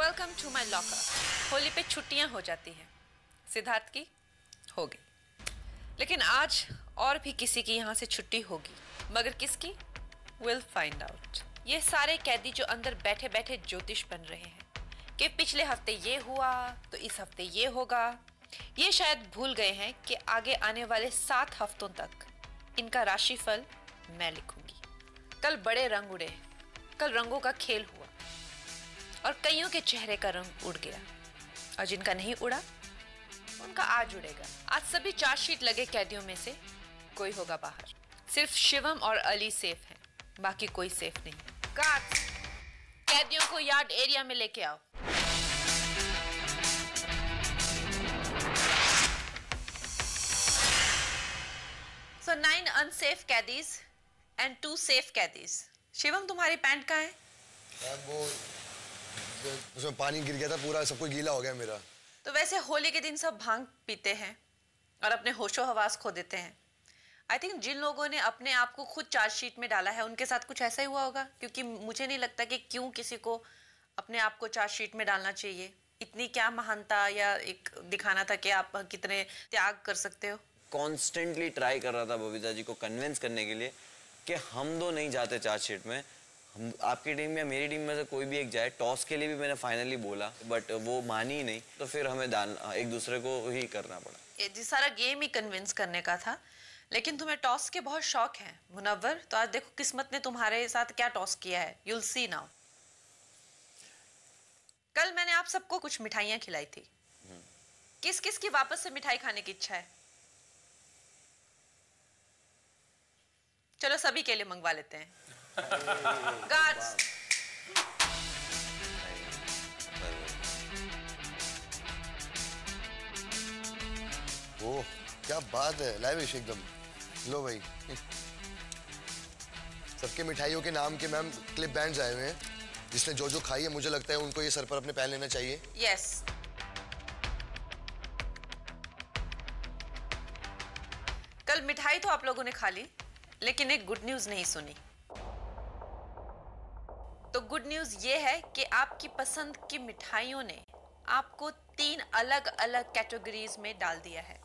Welcome to my lockup. Holi पे छुट्टियां हो जाती हैं, सिद्धार्थ की हो गई, लेकिन आज और भी किसी की यहाँ से छुट्टी होगी, मगर किसकी? Will find out. ये सारे कैदी जो अंदर बैठे बैठे ज्योतिष बन रहे हैं कि पिछले हफ्ते ये हुआ तो इस हफ्ते ये होगा, ये शायद भूल गए हैं कि आगे आने वाले 7 हफ्तों तक इनका राशिफल मैं लिखूंगी। कल बड़े रंग उड़े, कल रंगों का खेल हुआ और कईयों के चेहरे का रंग उड़ गया, और जिनका नहीं उड़ा उनका आज उड़ेगा। आज सभी चार्जशीट लगे कैदियों में से कोई होगा बाहर। सिर्फ शिवम और अली सेफ हैं, बाकी कोई सेफ नहीं। गार्ड्स, कैदियों को यार्ड एरिया में लेके आओ। So 9 unsafe कैदीज and 2 safe कैदीज। Shivam, तुम्हारी पैंट कहाँ है? वो उसमें पानी गिर गया था, पूरा सब कुछ गीला हो गया मेरा। तो वैसे होली के दिन सब भांग पीते हैं और अपने होशो हवास खो देते हैं। आई थिंक जिन लोगों ने अपने आप को खुद चार्जशीट में डाला है उनके साथ कुछ ऐसा ही हुआ होगा, क्योंकि मुझे नहीं लगता कि क्यों किसी को अपने आप को चार्जशीट में डालना चाहिए। इतनी क्या महानता या एक दिखाना था कि आप कितने त्याग कर सकते हो। कॉन्स्टेंटली ट्राई कर रहा था बबीता जी को कन्विंस करने के लिए कि हम दो नहीं जाते चार्जशीट में, हम आपकी टीम या मेरी टीम में से कोई भी एक जाए। टॉस के लिए भी मैंने फाइनली बोला, बट वो मानी ही नहीं, तो फिर हमें एक दूसरे को ही करना पड़ा। ये सारा गेम ही कन्विंस करने का था। लेकिन तुम्हें टॉस के बहुत शौक है मुनव्वर, तो आज देखो किस्मत ने तुम्हारे साथ क्या टॉस किया है। You'll see now. कल मैंने आप सबको कुछ मिठाइयां खिलाई थी। किस किस की वापस से मिठाई खाने की इच्छा है? चलो सभी के लिए मंगवा लेते हैं। गार्ड्स, ओह क्या बात है, लाइविश एकदम। लो भाई, सबके मिठाइयों के नाम के मैम क्लिप बैंड्स आए हुए हैं। जिसने जो जो खाई है मुझे लगता है उनको ये सर पर अपने पहन लेना चाहिए। यस। कल मिठाई तो आप लोगों ने खा ली, लेकिन एक गुड न्यूज नहीं सुनी। तो गुड न्यूज ये है कि आपकी पसंद की मिठाइयों ने आपको 3 अलग अलग कैटेगरीज में डाल दिया है,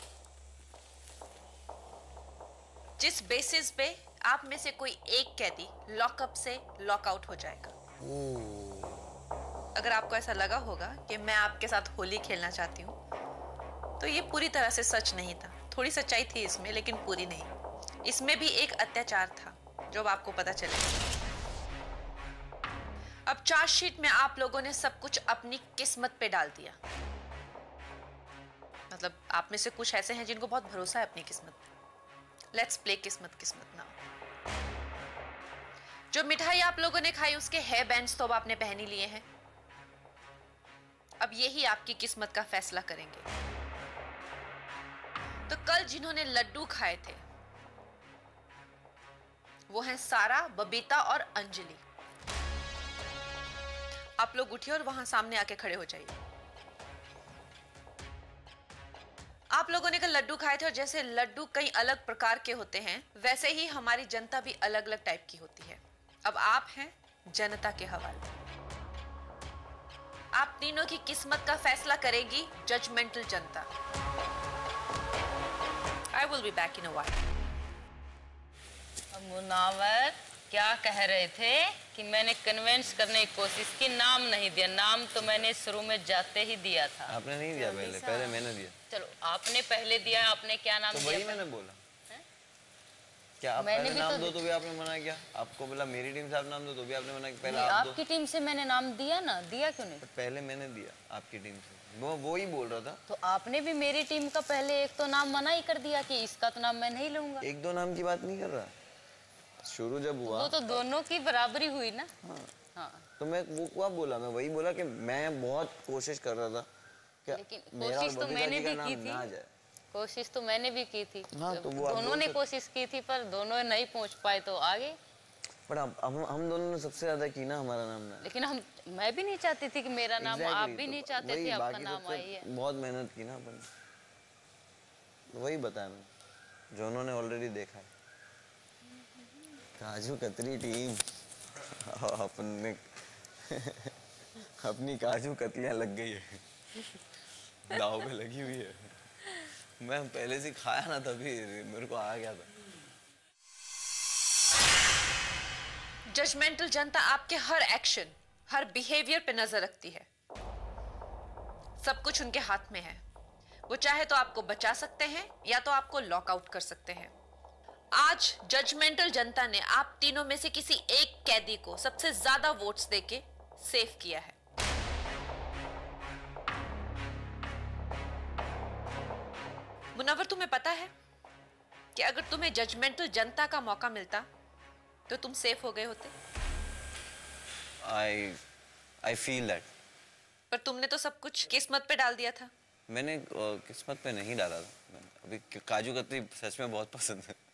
जिस बेसिस पे आप में से कोई एक कैदी लॉकअप से लॉकआउट हो जाएगा। अगर आपको ऐसा लगा होगा कि मैं आपके साथ होली खेलना चाहती हूं, तो ये पूरी तरह से सच नहीं था। थोड़ी सच्चाई थी इसमें, लेकिन पूरी नहीं। इसमें भी एक अत्याचार था जो अब आपको पता चलेगा। अब चार्जशीट में आप लोगों ने सब कुछ अपनी किस्मत पे डाल दिया। मतलब आप में से कुछ ऐसे हैं जिनको बहुत भरोसा है अपनी किस्मत पे। लेट्स प्ले किस्मत किस्मत नाउ। जो मिठाई आप लोगों ने खाई उसके हेयर बैंड्स तो अब आपने पहन ही लिए हैं। अब यही आपकी किस्मत का फैसला करेंगे। तो कल जिन्होंने लड्डू खाए थे वो हैं सारा, बबीता और अंजलि। आप लोग उठिए और वहां सामने आके खड़े हो जाइए। आप लोगों ने कल लड्डू खाए थे, और जैसे लड्डू कई अलग प्रकार के होते हैं, वैसे ही हमारी जनता भी अलग अलग टाइप की होती है। अब आप हैं जनता के हवाले। आप तीनों की किस्मत का फैसला करेगी judgemental Janata. I will be back in a while. Munawar क्या कह रहे थे कि मैंने कन्विंस करने की कोशिश की, नाम नहीं दिया। नाम तो मैंने शुरू में जाते ही दिया था। आपने नहीं दिया पहले मैंने दिया। चलो आपने पहले दिया, आपने क्या नाम दिया? वही मैंने बोला। क्या आप पहले नाम दो तो भी आपने मना किया? आपको बोला मेरी टीम से आप नाम दो तो भी आपने मना किया। पहले आप आपकी टीम से मैंने नाम दिया ना, दिया क्यों नहीं? पहले मैंने दिया आपकी टीम से, वो ही बोल रहा था। तो आपने भी मेरी टीम का पहले एक तो नाम मना ही कर दिया कि इसका तो नाम मैं नहीं लूंगा। एक दो नाम की बात नहीं कर रहा, शुरू जब हुआ वो तो दोनों की बराबरी हुई ना। हाँ। तो मैं वो क्या बोला, मैं वही बोला कि मैं बहुत कोशिश कर रहा था कि लेकिन कोशिश तो मैंने भी की थी। कोशिश तो मैंने भी की थी। हाँ, तो दोनों ने कोशिश की थी, पर दोनों नहीं पहुंच पाए तो आगे। पर हम दोनों ने सबसे ज्यादा की ना, हमारा नाम ना। लेकिन मैं भी नहीं चाहती थी कि मेरा नाम, आप भी नहीं चाहते थे आपका नाम आए। बहुत मेहनत की ना अपन, वही बताया मैं, जो उन्होंने ऑलरेडी देखा है। काजू कतरी टीम अपने अपनी काजू कतलियां लग गई है, दाव पे लगी हुई है। मैं पहले से खाया ना, तभी मेरे को आ गया था। जजमेंटल जनता आपके हर एक्शन, हर बिहेवियर पे नजर रखती है। सब कुछ उनके हाथ में है। वो चाहे तो आपको बचा सकते हैं या तो आपको लॉकआउट कर सकते हैं। आज जजमेंटल जनता ने आप तीनों में से किसी एक कैदी को सबसे ज्यादा वोट्स देके सेव किया है। मुनव्वर, तुम्हें पता है कि अगर तुम्हें जजमेंटल जनता का मौका मिलता तो तुम सेफ हो गए होते? I feel that. पर तुमने तो सब कुछ किस्मत पे डाल दिया था। मैंने किस्मत पे नहीं डाला था। अभी काजू कतली सच में बहुत पसंद है।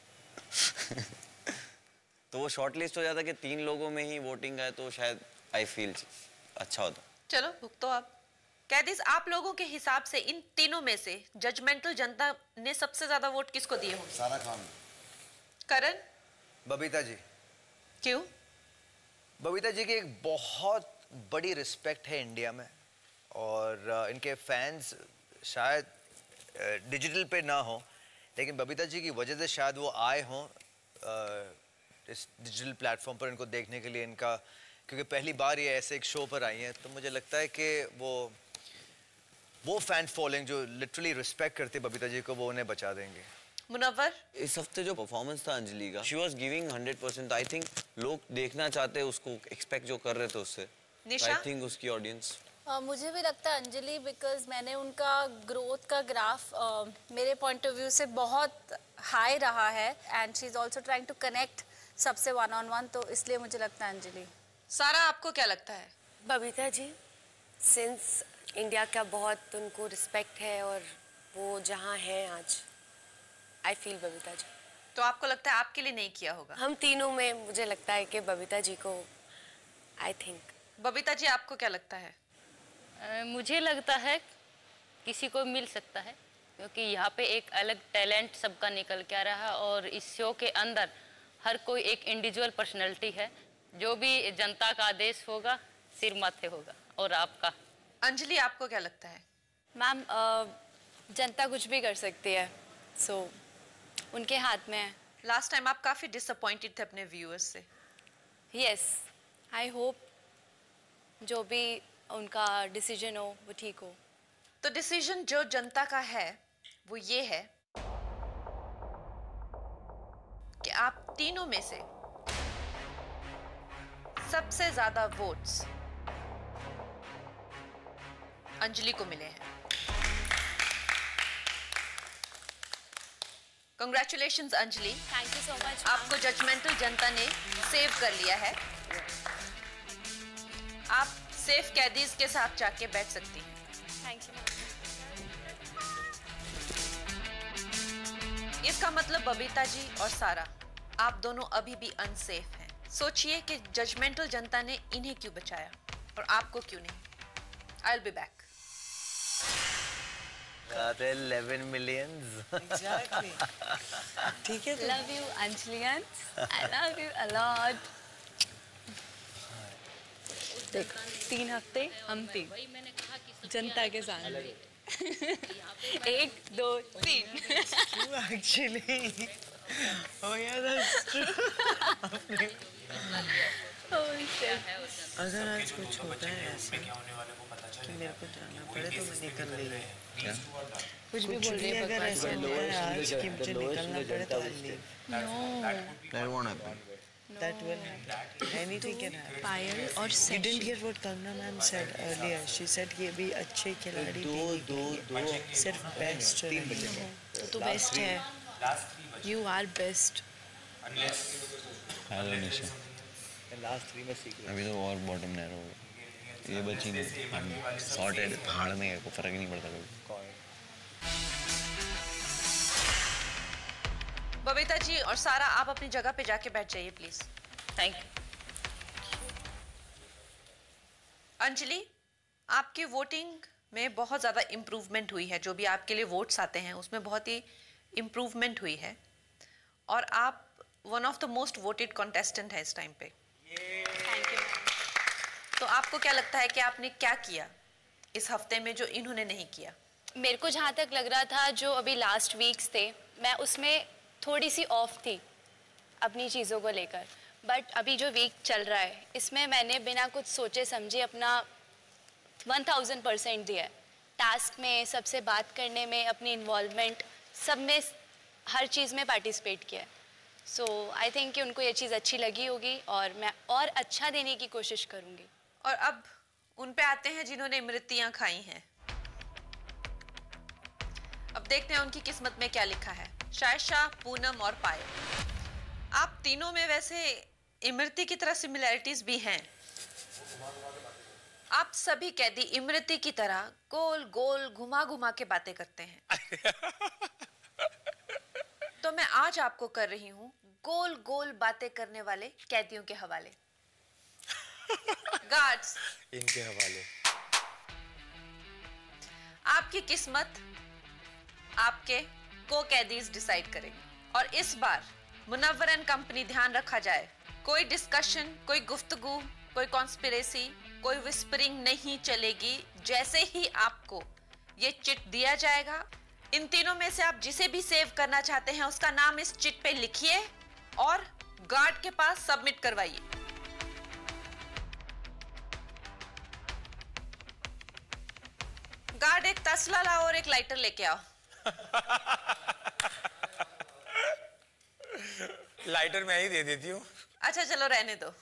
तो वो शॉर्ट लिस्ट हो जाता कि 3 लोगों में ही वोटिंग है, तो शायद I feel अच्छा होता। चलो भुगतो आप। कैदीस, आप लोगों के हिसाब से इन तीनों में से जजमेंटल जनता ने सबसे ज्यादा वोट किसको दिए होंगे? सारा खान। करण? बबीता जी। क्यों? बबीता जी की एक बहुत बड़ी रिस्पेक्ट है इंडिया में, और इनके फैंस शायद डिजिटल पे ना हो, लेकिन बबीता जी की वजह से शायद वो आए हों इस डिजिटल प्लेटफॉर्म पर इनको देखने के लिए। इनका क्योंकि पहली बार ये ऐसे एक शो पर आई हैं, तो मुझे लगता है कि वो फैन फॉलोइंग जो लिटरली रिस्पेक्ट करते बबीता जी को, वो उन्हें बचा देंगे। मुनव्वर? इस हफ्ते जो परफॉर्मेंस था अंजलि का, she was giving 100%। I think लोग देखना चाहते, उसको एक्सपेक्ट जो कर रहे थे उससे। आई थिंक उसकी ऑडियंस मुझे भी लगता है अंजलि, बिकॉज मैंने उनका ग्रोथ का ग्राफ मेरे पॉइंट ऑफ व्यू से बहुत हाई रहा है, and she is also trying to connect सबसे 1-on-1, तो इसलिए मुझे लगता है अंजलि। सारा, आपको क्या लगता है? बबीता जी, सिंस इंडिया का बहुत उनको रिस्पेक्ट है और वो जहाँ हैं आज, आई फील बबीता जी। तो आपको लगता है आपके लिए नहीं किया होगा? हम तीनों में मुझे लगता है कि बबीता जी को, आई थिंक। बबीता जी, आपको क्या लगता है? मुझे लगता है किसी को मिल सकता है, क्योंकि यहाँ पे एक अलग टैलेंट सबका निकल के आ रहा है, और इस शो के अंदर हर कोई एक इंडिविजुअल पर्सनैलिटी है। जो भी जनता का आदेश होगा सिर माथे होगा। और आपका? अंजलि, आपको क्या लगता है? मैम, जनता कुछ भी कर सकती है, सो उनके हाथ में है। लास्ट टाइम आप काफी डिसअपॉइंटेड थे अपने व्यूअर्स से। यस, आई होप जो भी उनका डिसीजन हो वो ठीक हो। तो डिसीजन जो जनता का है वो ये है कि आप तीनों में से सबसे ज्यादा वोट्स अंजलि को मिले हैं। Congratulations Anjali, thank you so much. आपको जजमेंटल जनता ने सेव कर लिया है। आप सेफ कैदीज के साथ जाके बैठ सकती हैं। Thank you. इसका मतलब बबीता जी और सारा, आप दोनों अभी भी अनसेफ हैं। सोचिए कि जजमेंटल जनता ने इन्हें क्यों बचाया और आपको क्यों नहीं। I will be back. 11 millions। Exactly. ठीक है। Love you Anjali, I love you a lot. देख, 3 हफ्ते हम 3 जनता के साथ। 1 2 3। True actually. Oh yeah, that's true. अगर आज कुछ होता है ऐसा कि मेरे को जाना पड़े तो मैं निकल रही हूँ। कुछ भी बोल रही है, अगर ऐसा होता है आज कि मुझे निकलना पड़े तो I'll leave. That won't happen. That will happen. Anything can happen. पायल और You didn't hear what Kangana ma'am said earlier. She said कि अभी अच्छे खिलाड़ी भी निकलेंगे, सिर्फ बेस्ट रहेंगे। तो बेस्ट है। You are best. Hello Nisha, last 3 में सीख रहा अभी तो और बॉटम नैरो हो गया। ये बची नहीं, सॉर्टेड भाड़ में को फर्क नहीं पड़ता कभी। बबीता जी और सारा, आप अपनी जगह पे जाके बैठ जाइए प्लीज। Thank you. अंजलि, आपकी वोटिंग में बहुत ज़्यादा इम्प्रूवमेंट हुई है। जो भी आपके लिए वोट्स आते हैं उसमें बहुत ही इम्प्रूवमेंट हुई है, और आप one of the most voted contestant है इस टाइम पे। Thank you. तो आपको क्या लगता है कि आपने क्या किया इस हफ्ते में जो इन्होंने नहीं किया? मेरे को जहाँ तक लग रहा था जो अभी लास्ट वीक्स थे मैं उसमें थोड़ी सी ऑफ थी अपनी चीज़ों को लेकर, बट अभी जो वीक चल रहा है इसमें मैंने बिना कुछ सोचे समझे अपना 1000% दिया है। टास्क में, सबसे बात करने में, अपनी इन्वॉल्वमेंट सब में, हर चीज़ में पार्टिसिपेट किया है। सो आई थिंक कि उनको ये चीज़ अच्छी लगी होगी और मैं और अच्छा देने की कोशिश करूँगी। और अब उन पे आते हैं जिन्होंने इमरतियाँ खाई हैं। अब देखते हैं उनकी किस्मत में क्या लिखा है। शायशा, पूनम और पायल, आप तीनों में वैसे इमरती की तरह सिमिलैरिटीज भी हैं। आप सभी कैदी इमरती की तरह गोल गोल घुमा घुमा के बातें करते हैं। तो मैं आज आपको कर रही हूं गोल गोल बातें करने वाले कैदियों के हवाले। गार्ड्स, इनके हवाले। आपकी किस्मत आपके को कैदीज डिसाइड करेंगे। और इस बार मुनव्वर एंड कंपनी, ध्यान रखा जाए, कोई डिस्कशन, कोई गुफ्तगू, कोई कॉन्स्पिरेसी, कोई विस्परिंग नहीं चलेगी। जैसे ही आपको ये चिट दिया जाएगा, इन तीनों में से आप जिसे भी सेव करना चाहते हैं उसका नाम इस चिट पे लिखिए और गार्ड के पास सबमिट करवाइए। गार्ड, एक तसला लाओ और एक लाइटर लेके आओ। लाइटर मैं ही दे देती हूँ। अच्छा चलो रहने दो।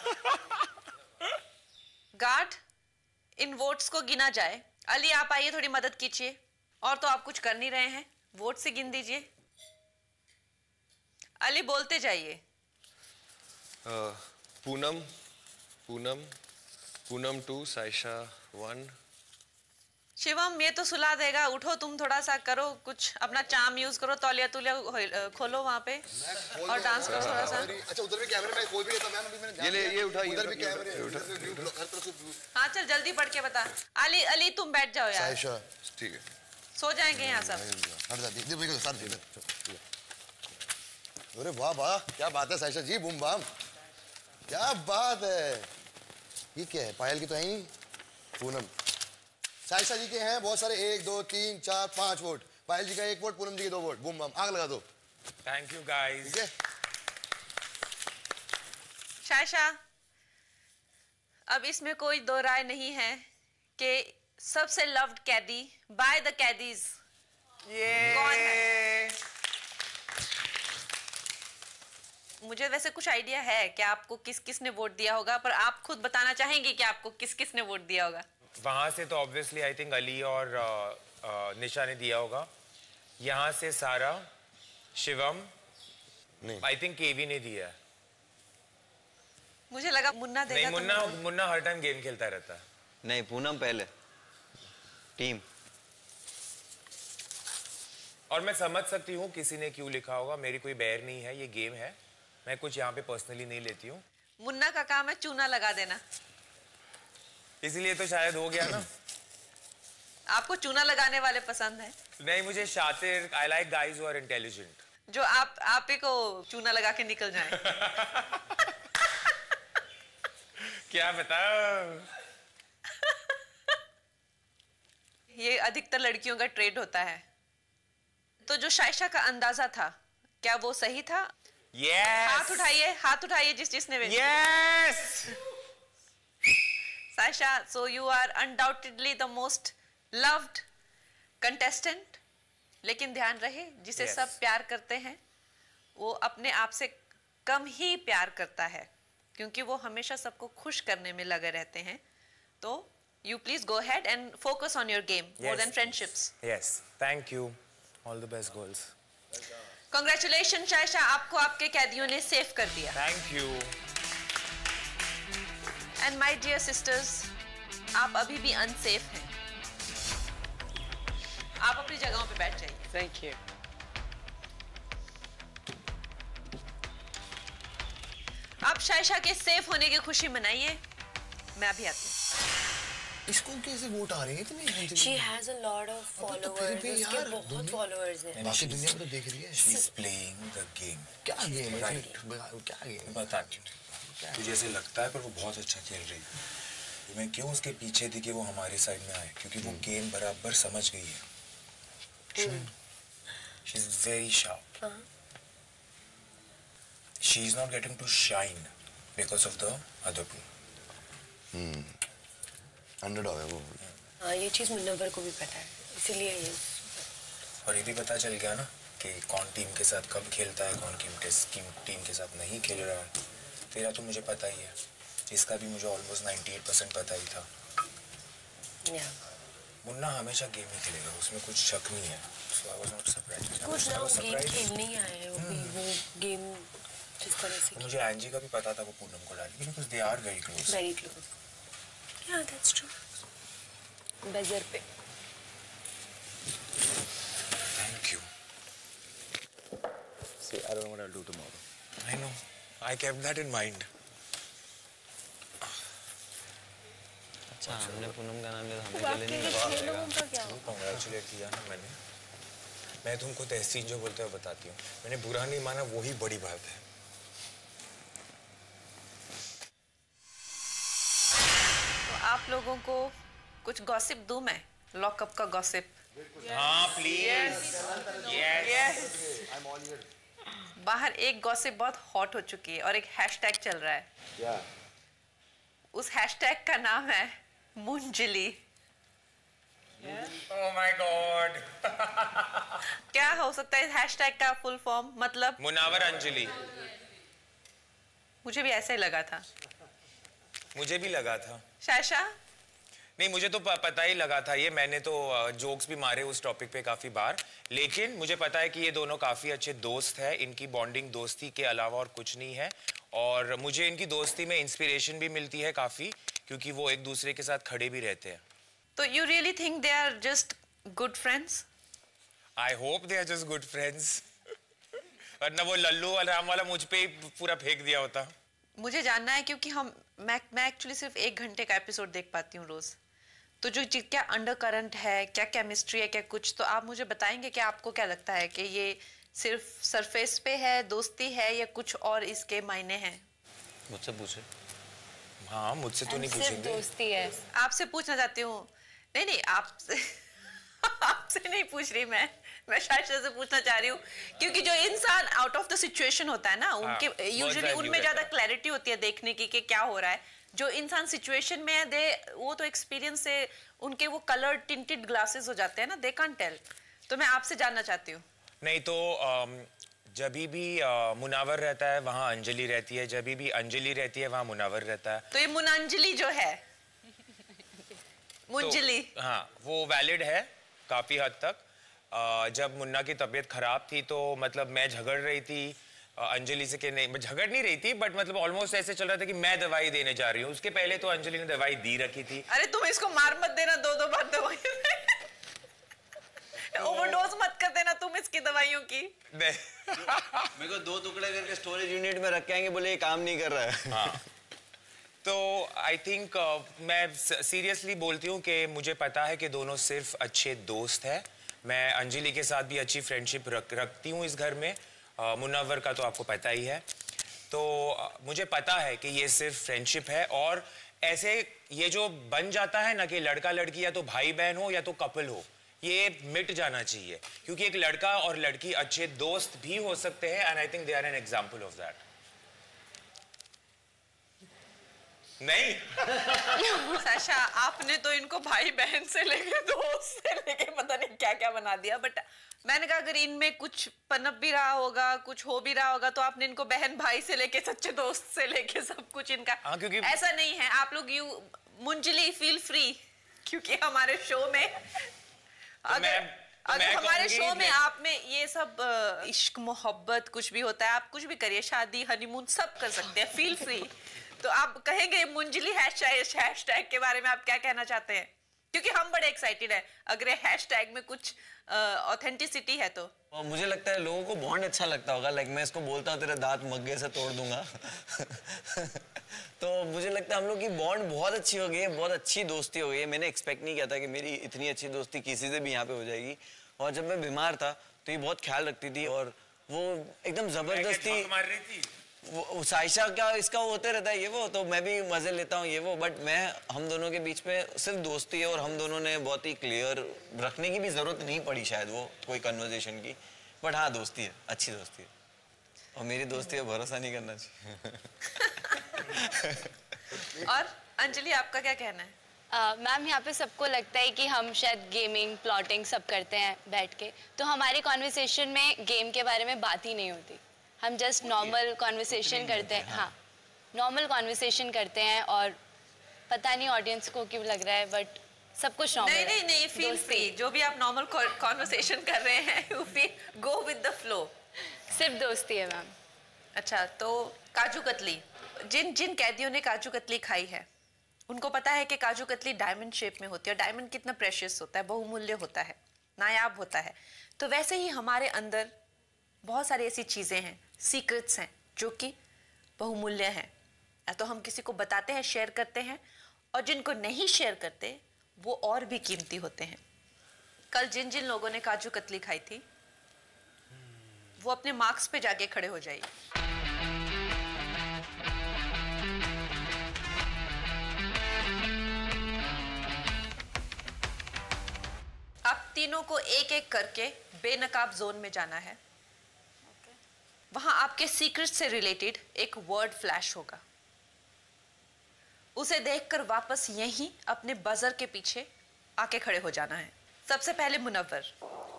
गार्ड, इन वोट्स को गिना जाए। अली, आप आइए, थोड़ी मदद कीजिए। और तो आप कुछ कर नहीं रहे हैं, वोट से गिन दीजिए। अली, बोलते जाइए। पूनम, पूनम, पूनम 2, साइशा 1। शिवम, ये तो सुला देगा। उठो, तुम थोड़ा सा करो, कुछ अपना चार्म यूज करो, तौलिया तुलिया खोलो वहां पे और डांस करो थोड़ा सा। अच्छा, उधर भी कैमरे में कोई भी रहता मैम, अभी मैंने ये उठाइए। उधर भी कैमरे, हर तरफ से। हाँ चल जल्दी पढ़ के बता। अली, अली तुम बैठ जाओ यार। साइशा, ठीक है, सो जाएंगे यहाँ सब। हट जाती है। देखो सर जी। अरे वाह वाह, क्या बात है साइशा जी, बूम बाम, क्या बात है। ये क्या है? पायल की तो है ही। पूनम, साइशा जी के हैं बहुत सारे, 1 2 3 4 5 वोट। पायल जी का 1 वोट, पूनम जी के 2 वोट। बूम बम, आग लगा दो। Thank you guys. ठीक है। शायशा, अब इसमें कोई दो राय नहीं है कि सबसे लव्ड कैदी बाय द कैदीज कौन है। मुझे वैसे कुछ आइडिया है कि आपको किस किस ने वोट दिया होगा, पर आप खुद बताना चाहेंगे कि आपको किस किस ने वोट दिया होगा? वहां से तो ऑब्वियसली आई थिंक अली और निशा ने दिया होगा। यहाँ से सारा, शिवम, आई थिंक केवी ने दिया। मुझे लगा मुन्ना देगा। नहीं, मुन्ना हर टाइम गेम खेलता रहता है। नहीं, पूनम पहले टीम। और मैं समझ सकती हूँ किसी ने क्यों लिखा होगा, मेरी कोई बैर नहीं है, ये गेम है, मैं कुछ यहाँ पे पर्सनली नहीं लेती हूँ। मुन्ना का काम है चूना लगा देना, इसीलिए तो शायद हो गया ना। आपको चूना लगाने वाले पसंद है? नहीं, मुझे शातिर, I like guys who are intelligent, जो आप ही को चूना लगा के निकल जाए। क्या बता। ये अधिकतर लड़कियों का ट्रेड होता है। तो जो शायशा का अंदाजा था, क्या वो सही था? Yes. हाथ उठाइए जिसने भी। Yes. Sayyeshaa, so you are undoubtedly the most loved contestant. लेकिन ध्यान रहे, जिसे सब प्यार करते हैं वो अपने आप से कम ही प्यार करता है, क्योंकि वो हमेशा सबको खुश करने में लगे रहते हैं। तो you please go ahead and focus on your game more than friendships. Yes, thank you. All the best, girls. Congratulations शायशा, आपको आपके कैदियों ने सेव कर दिया। Thank you. And my dear sisters, आप अभी भी अनसेफ हैं। आप अपनी जगहों पे बैठ जाइए। Thank you. आप शायशा के सेफ होने की खुशी मनाइए। मैं अभी आती हूँ। इसको कैसे वोट आ रहे हैं इतने? She has a lot of followers. उसके बहुत followers हैं। बाकी दुनिया को तो देख रही है। She's playing the game. क्या गेम है? Right. क्या गेम? बताती हूँ। तुझे ऐसे लगता है पर वो बहुत अच्छा खेल रही है। तो मैं क्यों उसके पीछे थी कि वो हमारे साइड में आए, क्योंकि वो गेम बराबर समझ गई है। She's very sharp. She is not getting to shine because of the other two. Underdog है वो। हाँ, ये चीज़ मुन्नवर को भी पता है, इसीलिए ये। और ये भी पता चल गया ना कि कौन टीम के साथ कब खेलता है, कौन टीम के साथ नहीं खेल रहा है। तेरा तो मुझे पता ही है, इसका भी मुझे ऑलमोस्ट 98% पता ही था। मुन्ना हमेशा गेम ही खेलेगा, उसमें कुछ शक नहीं है। So I was not surprised. कुछ ना, वो गेम खेलने ही आए हैं, वो गेम जिस तरह से। मुझे एंजी का भी पता था वो पूनम को डालेगी, because they are very close. Very close. Yeah, that's true. Buzzer पे। Thank you. See, I don't know what I'll do tomorrow. I know. I kept that in mind. अच्छा, हमने पूनम का नाम लिया, हमें चले नहीं लगा। Congratulate किया ना मैंने। मैं तुमको तहसीन जो बोलते हैं बताती हूँ। मैंने बुरा नहीं माना, वही बड़ी बात है। तो आप लोगों को कुछ गॉसिप दूं मैं, लॉकअप का गॉसिप। हाँ प्लीज। बाहर एक गॉसिप बहुत हॉट हो चुकी है और एक हैशटैग चल रहा है। उस हैशटैग का नाम है मुंजली। Oh my God. क्या हो सकता है इस हैशटैग का फुल फॉर्म? मतलब मुनावर अंजलि। मुझे भी ऐसा ही लगा था। मुझे भी लगा था। शायशा? नहीं, मुझे तो पता ही लगा था ये। मैंने तो जोक्स भी मारे उस टॉपिक पे काफी बार, लेकिन मुझे पता है कि ये दोनों काफी अच्छे दोस्त हैं। इनकी बॉन्डिंग दोस्ती के अलावा और कुछ नहीं है, और मुझे इनकी दोस्ती में इंस्पिरेशन भी मिलती है काफी, क्योंकि वो एक दूसरे के साथ खड़े भी रहते हैं। तो you really think they are just good friends? I hope they are just good friends. वरना वो लल्लू और राम वाला मुझ पे ही पूरा फेंक दिया होता। मुझे जानना है, क्योंकि मैं एक्चुअली सिर्फ 1 घंटे का एपिसोड देख पाती हूँ रोज। तो जो क्या अंडर करंट है, क्या केमिस्ट्री है, क्या कुछ, तो आप मुझे बताएंगे कि आपको क्या लगता है कि ये सिर्फ सरफेस पे है, दोस्ती है, या कुछ और इसके मायने हैं? मुझसे पूछे। हाँ, मुझसे तो नहीं पूछेंगे। दोस्ती है। आपसे पूछना चाहती हूँ। नहीं आपसे आपसे नहीं पूछ रही मैं शायद से पूछना चाह रही हूँ, क्योंकि जो इंसान आउट ऑफ द सिचुएशन होता है ना, उनके यूजुअली उनमें ज्यादा क्लैरिटी होती है देखने की कि क्या हो रहा है। जो इंसान सिचुएशन में है, वो तो एक्सपीरियंस से उनके वो कलर टिंटेड ग्लासेस हो जाते हैं ना, दे कांट टेल। तो मैं आपसे जानना चाहती हूँ। नहीं तो जब भी मुनावर रहता है वहाँ अंजलि रहती है, जब भी अंजलि रहती है वहाँ मुनावर रहता है। तो ये मुनांजलि जो है, मुंजली, तो, हाँ, वो वैलिड है काफी हद तक। जब मुन्ना की तबीयत खराब थी तो मतलब मैं झगड़ रही थी अंजलि से, कि नहीं, मैं झगड़ नहीं रही थी, बट मतलब ऑलमोस्ट ऐसे चल रहा था कि मैं दवाई देने जा रही हूँ। उसके पहले तो अंजलि ने दवाई दी रखी थी। अरे तुम इसको मार मत देना 2-2 बार दवाई ओवरडोज मत कर देना तुम इसकी दवाइयों की। मेरे को 2 टुकड़े करके स्टोरेज यूनिट में रख के आएंगे, बोले ये काम नहीं कर रहा है। हाँ। तो आई थिंक मैं सीरियसली बोलती हूँ कि मुझे पता है कि दोनों सिर्फ अच्छे दोस्त हैं। मैं अंजलि के साथ भी अच्छी फ्रेंडशिप रखती हूँ इस घर में। मुनव्वर का तो आपको पता ही है। तो मुझे पता है कि ये सिर्फ फ्रेंडशिप है, और ऐसे ये जो बन जाता है ना कि लड़का लड़की या तो भाई बहन हो या तो कपल हो, ये मिट जाना चाहिए, क्योंकि एक लड़का और लड़की अच्छे दोस्त भी हो सकते हैं, and I think they are an example of that. नहीं साशा, आपने तो इनको भाई बहन से लेके दोस्त से लेके पता नहीं क्या क्या बना दिया, बट मैंने कहा अगर इनमें कुछ पनप भी रहा होगा, कुछ हो भी रहा होगा, तो आपने इनको बहन भाई से लेके सच्चे दोस्त से लेके सब कुछ इनका। क्योंकि ऐसा नहीं है। आप लोग मुंजली फील फ्री, क्योंकि हमारे शो में अगर हमारे शो में आप में ये सब इश्क मोहब्बत कुछ भी होता है, आप कुछ भी करिए, शादी हनीमून सब कर सकते हैं, फील फ्री। तो आप कहेंगे मुंजली हैशटैग के बारे में आप क्या कहना चाहते हैं? क्योंकि हम बड़े एक्साइटेड हैं अगर हैशटैग में कुछ ऑथेंटिसिटी है तो। और मुझे लगता है लोगों को बॉन्ड अच्छा लगता होगा। लाइक मैं इसको बोलता हूँ तेरे दांत मग्गे से तोड़ दूंगा तो मुझे लगता है हम लोग की बॉन्ड बहुत अच्छी हो गई है, बहुत अच्छी दोस्ती हो गई है। मैंने एक्सपेक्ट नहीं किया था कि मेरी इतनी अच्छी दोस्ती किसी से भी यहाँ पे हो जाएगी। और जब मैं बीमार था तो ये बहुत ख्याल रखती थी, और वो एकदम जबरदस्ती साइशा क्या इसका होते रहता है ये वो, तो मैं भी मजे लेता हूँ ये वो, बट मैं हम दोनों के बीच में सिर्फ दोस्ती है और हम दोनों ने बहुत ही क्लियर रखने की भी जरूरत नहीं पड़ी शायद वो कोई कन्वर्सेशन की, बट हाँ दोस्ती है, अच्छी दोस्ती है और मेरी दोस्ती है, भरोसा नहीं करना चाहिए। और अंजलि आपका क्या कहना है? मैम यहाँ पे सबको लगता है कि हम शायद गेमिंग प्लॉटिंग सब करते हैं बैठ के, तो हमारी कॉन्वर्सेशन में गेम के बारे में बात ही नहीं होती, हम जस्ट नॉर्मल कॉन्वर्सेशन करते हैं। हाँ, नॉर्मल कॉन्वर्सेशन करते हैं और पता नहीं ऑडियंस को क्यों लग रहा है बट सब कुछ नॉर्मल है। नहीं फील फ्री, जो भी आप नॉर्मल कॉन्वर्सेशन कर रहे हैं you feel go with the flow. सिर्फ दोस्ती है मैम। अच्छा, तो काजू कतली, जिन कैदियों ने काजू कतली खाई है उनको पता है कि काजू कतली डायमंड शेप में होती है और डायमंड कितना प्रेशियस होता है, बहुमूल्य होता है, नायाब होता है। तो वैसे ही हमारे अंदर बहुत सारी ऐसी चीज़ें हैं, सीक्रेट्स हैं जो कि बहुमूल्य हैं, तो हम किसी को बताते हैं, शेयर करते हैं, और जिनको नहीं शेयर करते वो और भी कीमती होते हैं। कल जिन जिन लोगों ने काजू कतली खाई थी वो अपने मार्क्स पे जाके खड़े हो जाइए। आप तीनों को एक एक करके बेनकाब जोन में जाना है। वहां आपके सीक्रेट से रिलेटेड एक वर्ड फ्लैश होगा, उसे देखकर वापस यहीं अपने बजर के पीछे आके खड़े हो जाना है। सबसे पहले Munawar.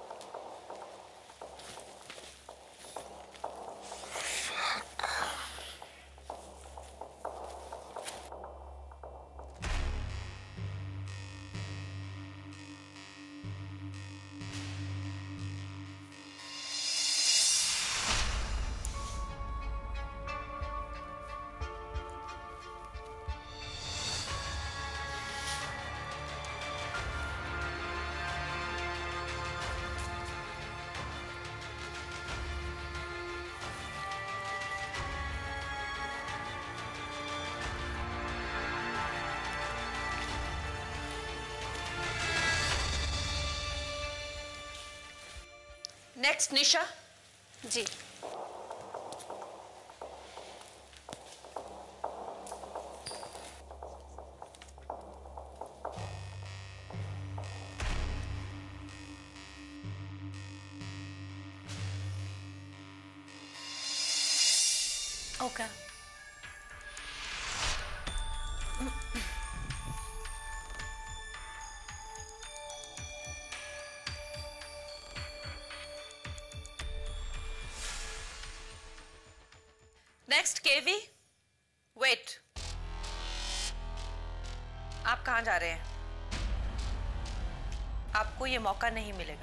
Next Nisha ji. Okay next KV. Wait, आप कहां जा रहे हैं? आपको ये मौका नहीं मिलेगा।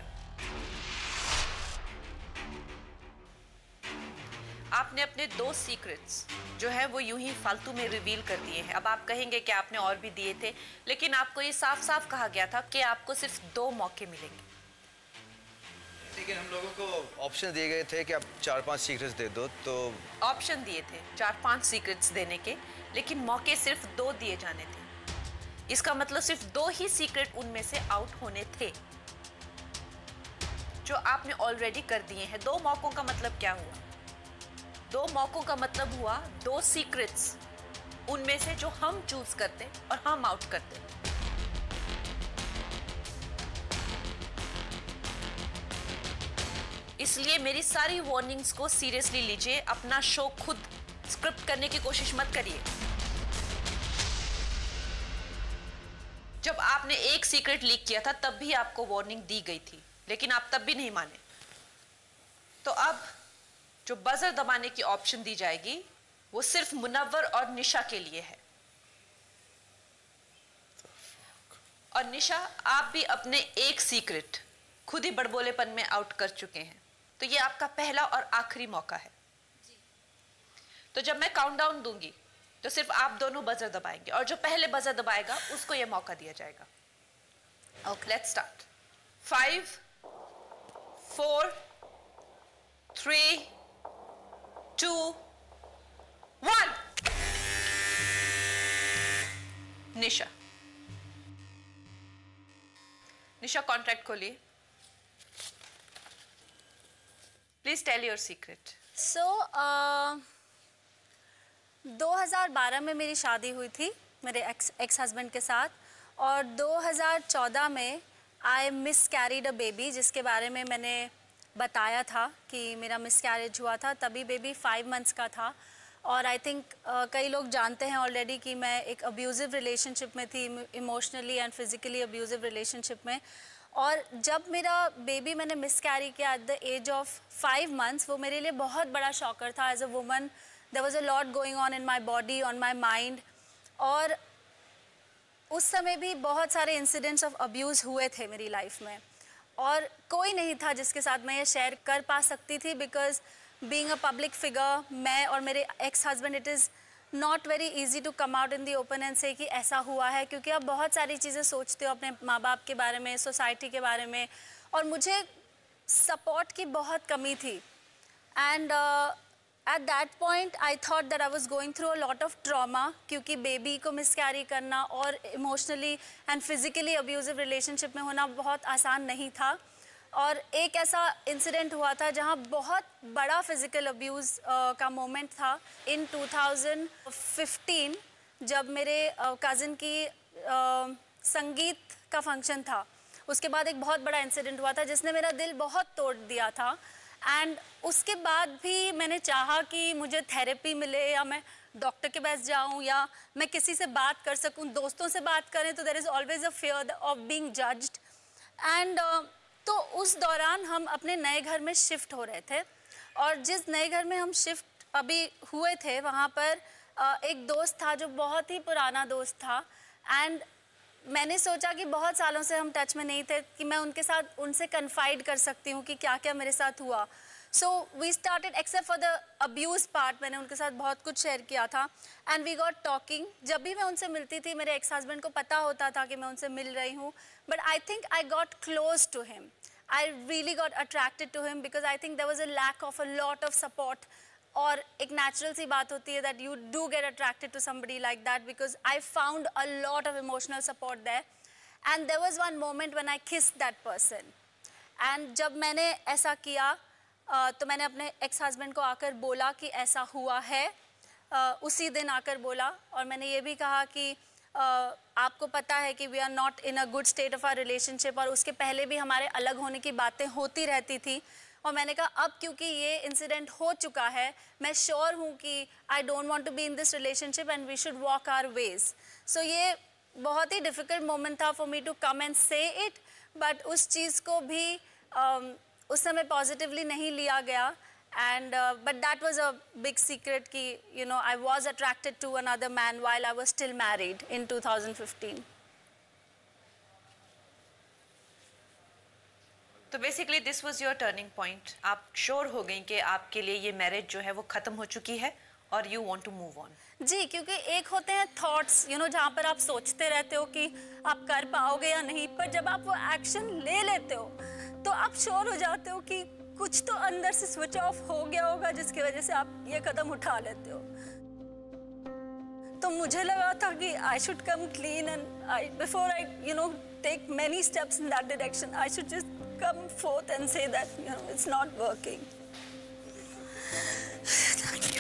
आपने अपने 2 सीक्रेट्स जो है वो यूं ही फालतू में रिवील कर दिए हैं। अब आप कहेंगे कि आपने और भी दिए थे, लेकिन आपको ये साफ साफ कहा गया था कि आपको सिर्फ 2 मौके मिलेंगे। लेकिन हम लोगों को ऑप्शन दिए गए थे कि आप 4-5 सीक्रेट्स दे दो, तो ऑप्शन दिए थे 4-5 सीक्रेट्स देने के, लेकिन मौके सिर्फ 2 दिए जाने थे। इसका मतलब सिर्फ 2 ही सीक्रेट उनमें से आउट होने थे जो आपने ऑलरेडी कर दिए हैं। 2 मौकों का मतलब क्या हुआ? 2 मौकों का मतलब हुआ 2 सीक्रेट्स उनमें से जो हम चूज करते और हम आउट करते। इसलिए मेरी सारी वार्निंग्स को सीरियसली लीजिए। अपना शो खुद स्क्रिप्ट करने की कोशिश मत करिए। जब आपने एक सीक्रेट लीक किया था तब भी आपको वार्निंग दी गई थी, लेकिन आप तब भी नहीं माने। तो अब जो बजर दबाने की ऑप्शन दी जाएगी वो सिर्फ मुनव्वर और निशा के लिए है। और निशा, आप भी अपने एक सीक्रेट खुद ही बड़बोलेपन में आउट कर चुके हैं, तो ये आपका पहला और आखिरी मौका है। तो जब मैं काउंटडाउन दूंगी तो सिर्फ आप दोनों बजर दबाएंगे और जो पहले बजर दबाएगा उसको ये मौका दिया जाएगा। Okay, let's start. 5 4 3 2 1। Nisha, Nisha contract खोलिए। Please tell your secret. So 2012 में मेरी शादी हुई थी मेरे एक्स हस्बैंड के साथ, और 2014 में I miscarried a baby, जिसके बारे में मैंने बताया था कि मेरा मिस कैरेज हुआ था। तभी बेबी 5 मंथ्स का था। और आई थिंक कई लोग जानते हैं ऑलरेडी कि मैं एक अब्यूज़िव रिलेशनशिप में थी, emotionally and physically abusive relationship में। और जब मेरा बेबी मैंने मिस कैरी किया at the age of 5 months, वो मेरे लिए बहुत बड़ा शॉकर था। As a woman there was a lot going on in my body, on my mind. और उस समय भी बहुत सारे इंसिडेंट्स ऑफ अब्यूज़ हुए थे मेरी लाइफ में, और कोई नहीं था जिसके साथ मैं ये शेयर कर पा सकती थी, because being a public figure, मैं और मेरे ex husband, it is not very easy to come out in the open and say कि ऐसा हुआ है, क्योंकि आप बहुत सारी चीज़ें सोचते हो अपने माँ बाप के बारे में, सोसाइटी के बारे में, और मुझे सपोर्ट की बहुत कमी थी। And at that point I thought that I was going through a lot of trauma, क्योंकि बेबी को मिसकैरी करना और emotionally and physically abusive relationship में होना बहुत आसान नहीं था। और एक ऐसा इंसिडेंट हुआ था जहाँ बहुत बड़ा फिज़िकल अब्यूज़ का मोमेंट था इन 2015, जब मेरे कज़न की संगीत का फंक्शन था। उसके बाद एक बहुत बड़ा इंसिडेंट हुआ था जिसने मेरा दिल बहुत तोड़ दिया था। एंड उसके बाद भी मैंने चाहा कि मुझे थेरेपी मिले, या मैं डॉक्टर के पास जाऊं, या मैं किसी से बात कर सकूं, दोस्तों से बात करें, तो there is always a fear of being judged. And तो उस दौरान हम अपने नए घर में शिफ्ट हो रहे थे, और जिस नए घर में हम शिफ्ट अभी हुए थे वहाँ पर एक दोस्त था जो बहुत ही पुराना दोस्त था। एंड मैंने सोचा कि बहुत सालों से हम टच में नहीं थे कि मैं उनसे कन्फाइड कर सकती हूँ कि क्या क्या मेरे साथ हुआ। So we started, except for the abuse part, मैंने उनके साथ बहुत कुछ शेयर किया था। And we got talking. जब भी मैं उनसे मिलती थी, मेरे एक्स हस्बैंड को पता होता था कि मैं उनसे मिल रही हूँ, but I think I got close to him. I really got attracted to him because I think there was a lack of a lot of support. और एक नेचुरल सी बात होती है that you do get attracted to somebody like that, because I found a lot of emotional support there. And there was one moment when I kissed that person. And जब मैंने ऐसा किया तो मैंने अपने एक्स हस्बैंड को आकर बोला कि ऐसा हुआ है, उसी दिन आकर बोला। और मैंने ये भी कहा कि आपको पता है कि we are not in a good state of our relationship, और उसके पहले भी हमारे अलग होने की बातें होती रहती थी। और मैंने कहा अब क्योंकि ये इंसिडेंट हो चुका है, मैं श्योर हूँ कि I don't want to be in this relationship and we should walk our ways. So ये बहुत ही डिफ़िकल्ट मोमेंट था for me to come and say it, but उस चीज़ को भी उस समय पॉजिटिवली नहीं लिया गया। And but that was a big secret कि you know I was attracted to another man while I was still married in 2015. तो basically this was your turning point. आप श्योर हो गई कि आपके लिए ये मैरिज जो है वो खत्म हो चुकी है और you want to move on. जी, क्योंकि एक होते हैं थॉट्स, यू नो, जहाँ पर आप सोचते रहते हो कि आप कर पाओगे या नहीं, पर जब आप वो एक्शन ले लेते हो तो आप श्योर हो जाते हो कि कुछ तो अंदर से स्विच ऑफ हो गया होगा जिसकी वजह से आप ये कदम उठा लेते हो। तो मुझे लगा था कि I should come clean and before I you know take many steps in that direction, I should just come forth and say that you know it's not working. Thank you.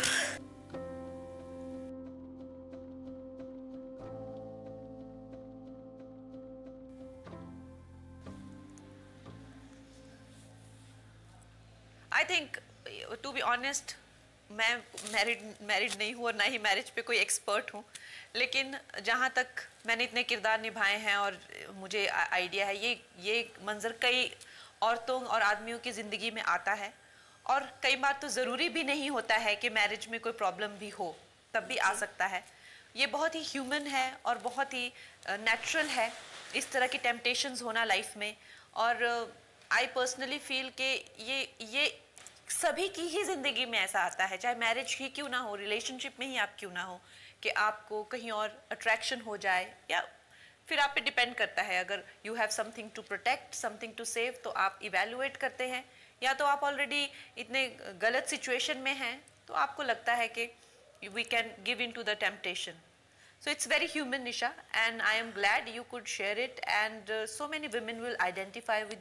I think to be honest, मैं married नहीं हूँ और ना ही marriage पे कोई expert हूँ, लेकिन जहाँ तक मैंने इतने किरदार निभाए हैं और मुझे आइडिया है, ये मंजर कई औरतों और आदमियों की ज़िंदगी में आता है। और कई बार तो ज़रूरी भी नहीं होता है कि मैरिज में कोई प्रॉब्लम भी हो, तब भी आ सकता है। ये बहुत ही ह्यूमन है और बहुत ही नेचुरल है इस तरह की टेम्पटेशंस होना लाइफ में। और आई पर्सनली फील कि ये सभी की ही ज़िंदगी में ऐसा आता है, चाहे मैरिज ही क्यों ना हो, रिलेशनशिप में ही आप क्यों ना हो, कि आपको कहीं और अट्रैक्शन हो जाए, या फिर आप पे डिपेंड करता है। अगर you have something to protect, something to save, तो आप इवेल्युएट करते हैं, या तो आप ऑलरेडी इतने गलत सिचुएशन में हैं तो आपको लगता है कि we can give in to the temptation. So it's very human, Nisha, and I am glad you could share it, and so many women will identify with you.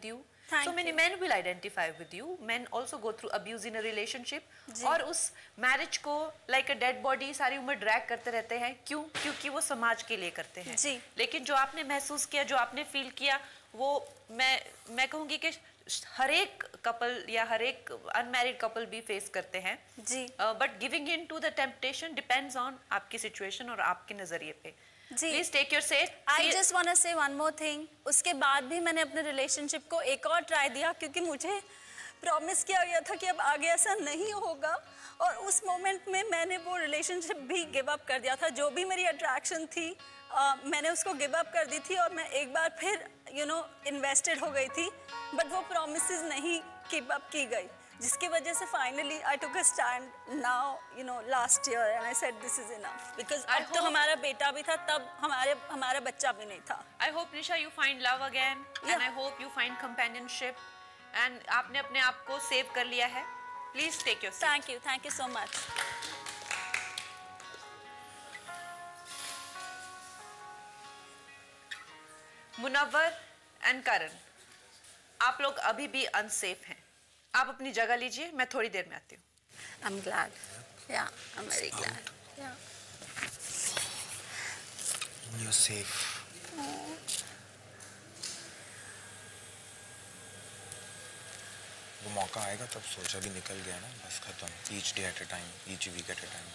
So many men will identify with you. Men also go through abuse in a relationship. और उस marriage को like a dead body सारी उम्र drag करते रहते हैं. क्यों? क्योंकि वो समाज के लिए करते हैं. जी. लेकिन जो आपने महसूस किया, जो आपने feel किया, वो मैं कहूँगी कि हर एक कपल या हर एक अनमैरिड कपल भी फेस करते हैं जी. But giving in to the temptation depends on आपकी सिचुएशन और आपके नजरिए पे. Please take your seat. I just want to say one more thing. उसके बाद भी मैंने अपने रिलेशनशिप को एक और ट्राई दिया क्योंकि मुझे प्रॉमिस किया गया था कि अब आगे ऐसा नहीं होगा. और उस मोमेंट में मैंने वो रिलेशनशिप भी गिव अप कर दिया था. जो भी मेरी अट्रैक्शन थी मैंने उसको गिव अप कर दी थी और मैं एक बार फिर इन्वेस्टेड हो गई थी. बट वो प्रॉमिसेस नहीं कीप अप की गई, जिसकी वजह से finally I took a stand now last year and I said this is enough. Because अब तो हमारा बेटा भी था, तब हमारा बच्चा भी नहीं था. I hope Nisha you find love again and I hope you find companionship and आपने अपने आप को सेव कर लिया है. Please take your seat. Thank you so much. Munawar and Karan, आप लोग अभी भी अनसेफ हैं. आप अपनी जगह लीजिए, मैं थोड़ी देर में आती हूँ. I'm glad. Yeah, I'm very glad. Yeah. You're safe. वो मौका आएगा तब सोचा भी निकल गया ना, बस खत्म. Each day at a time, each week at a time.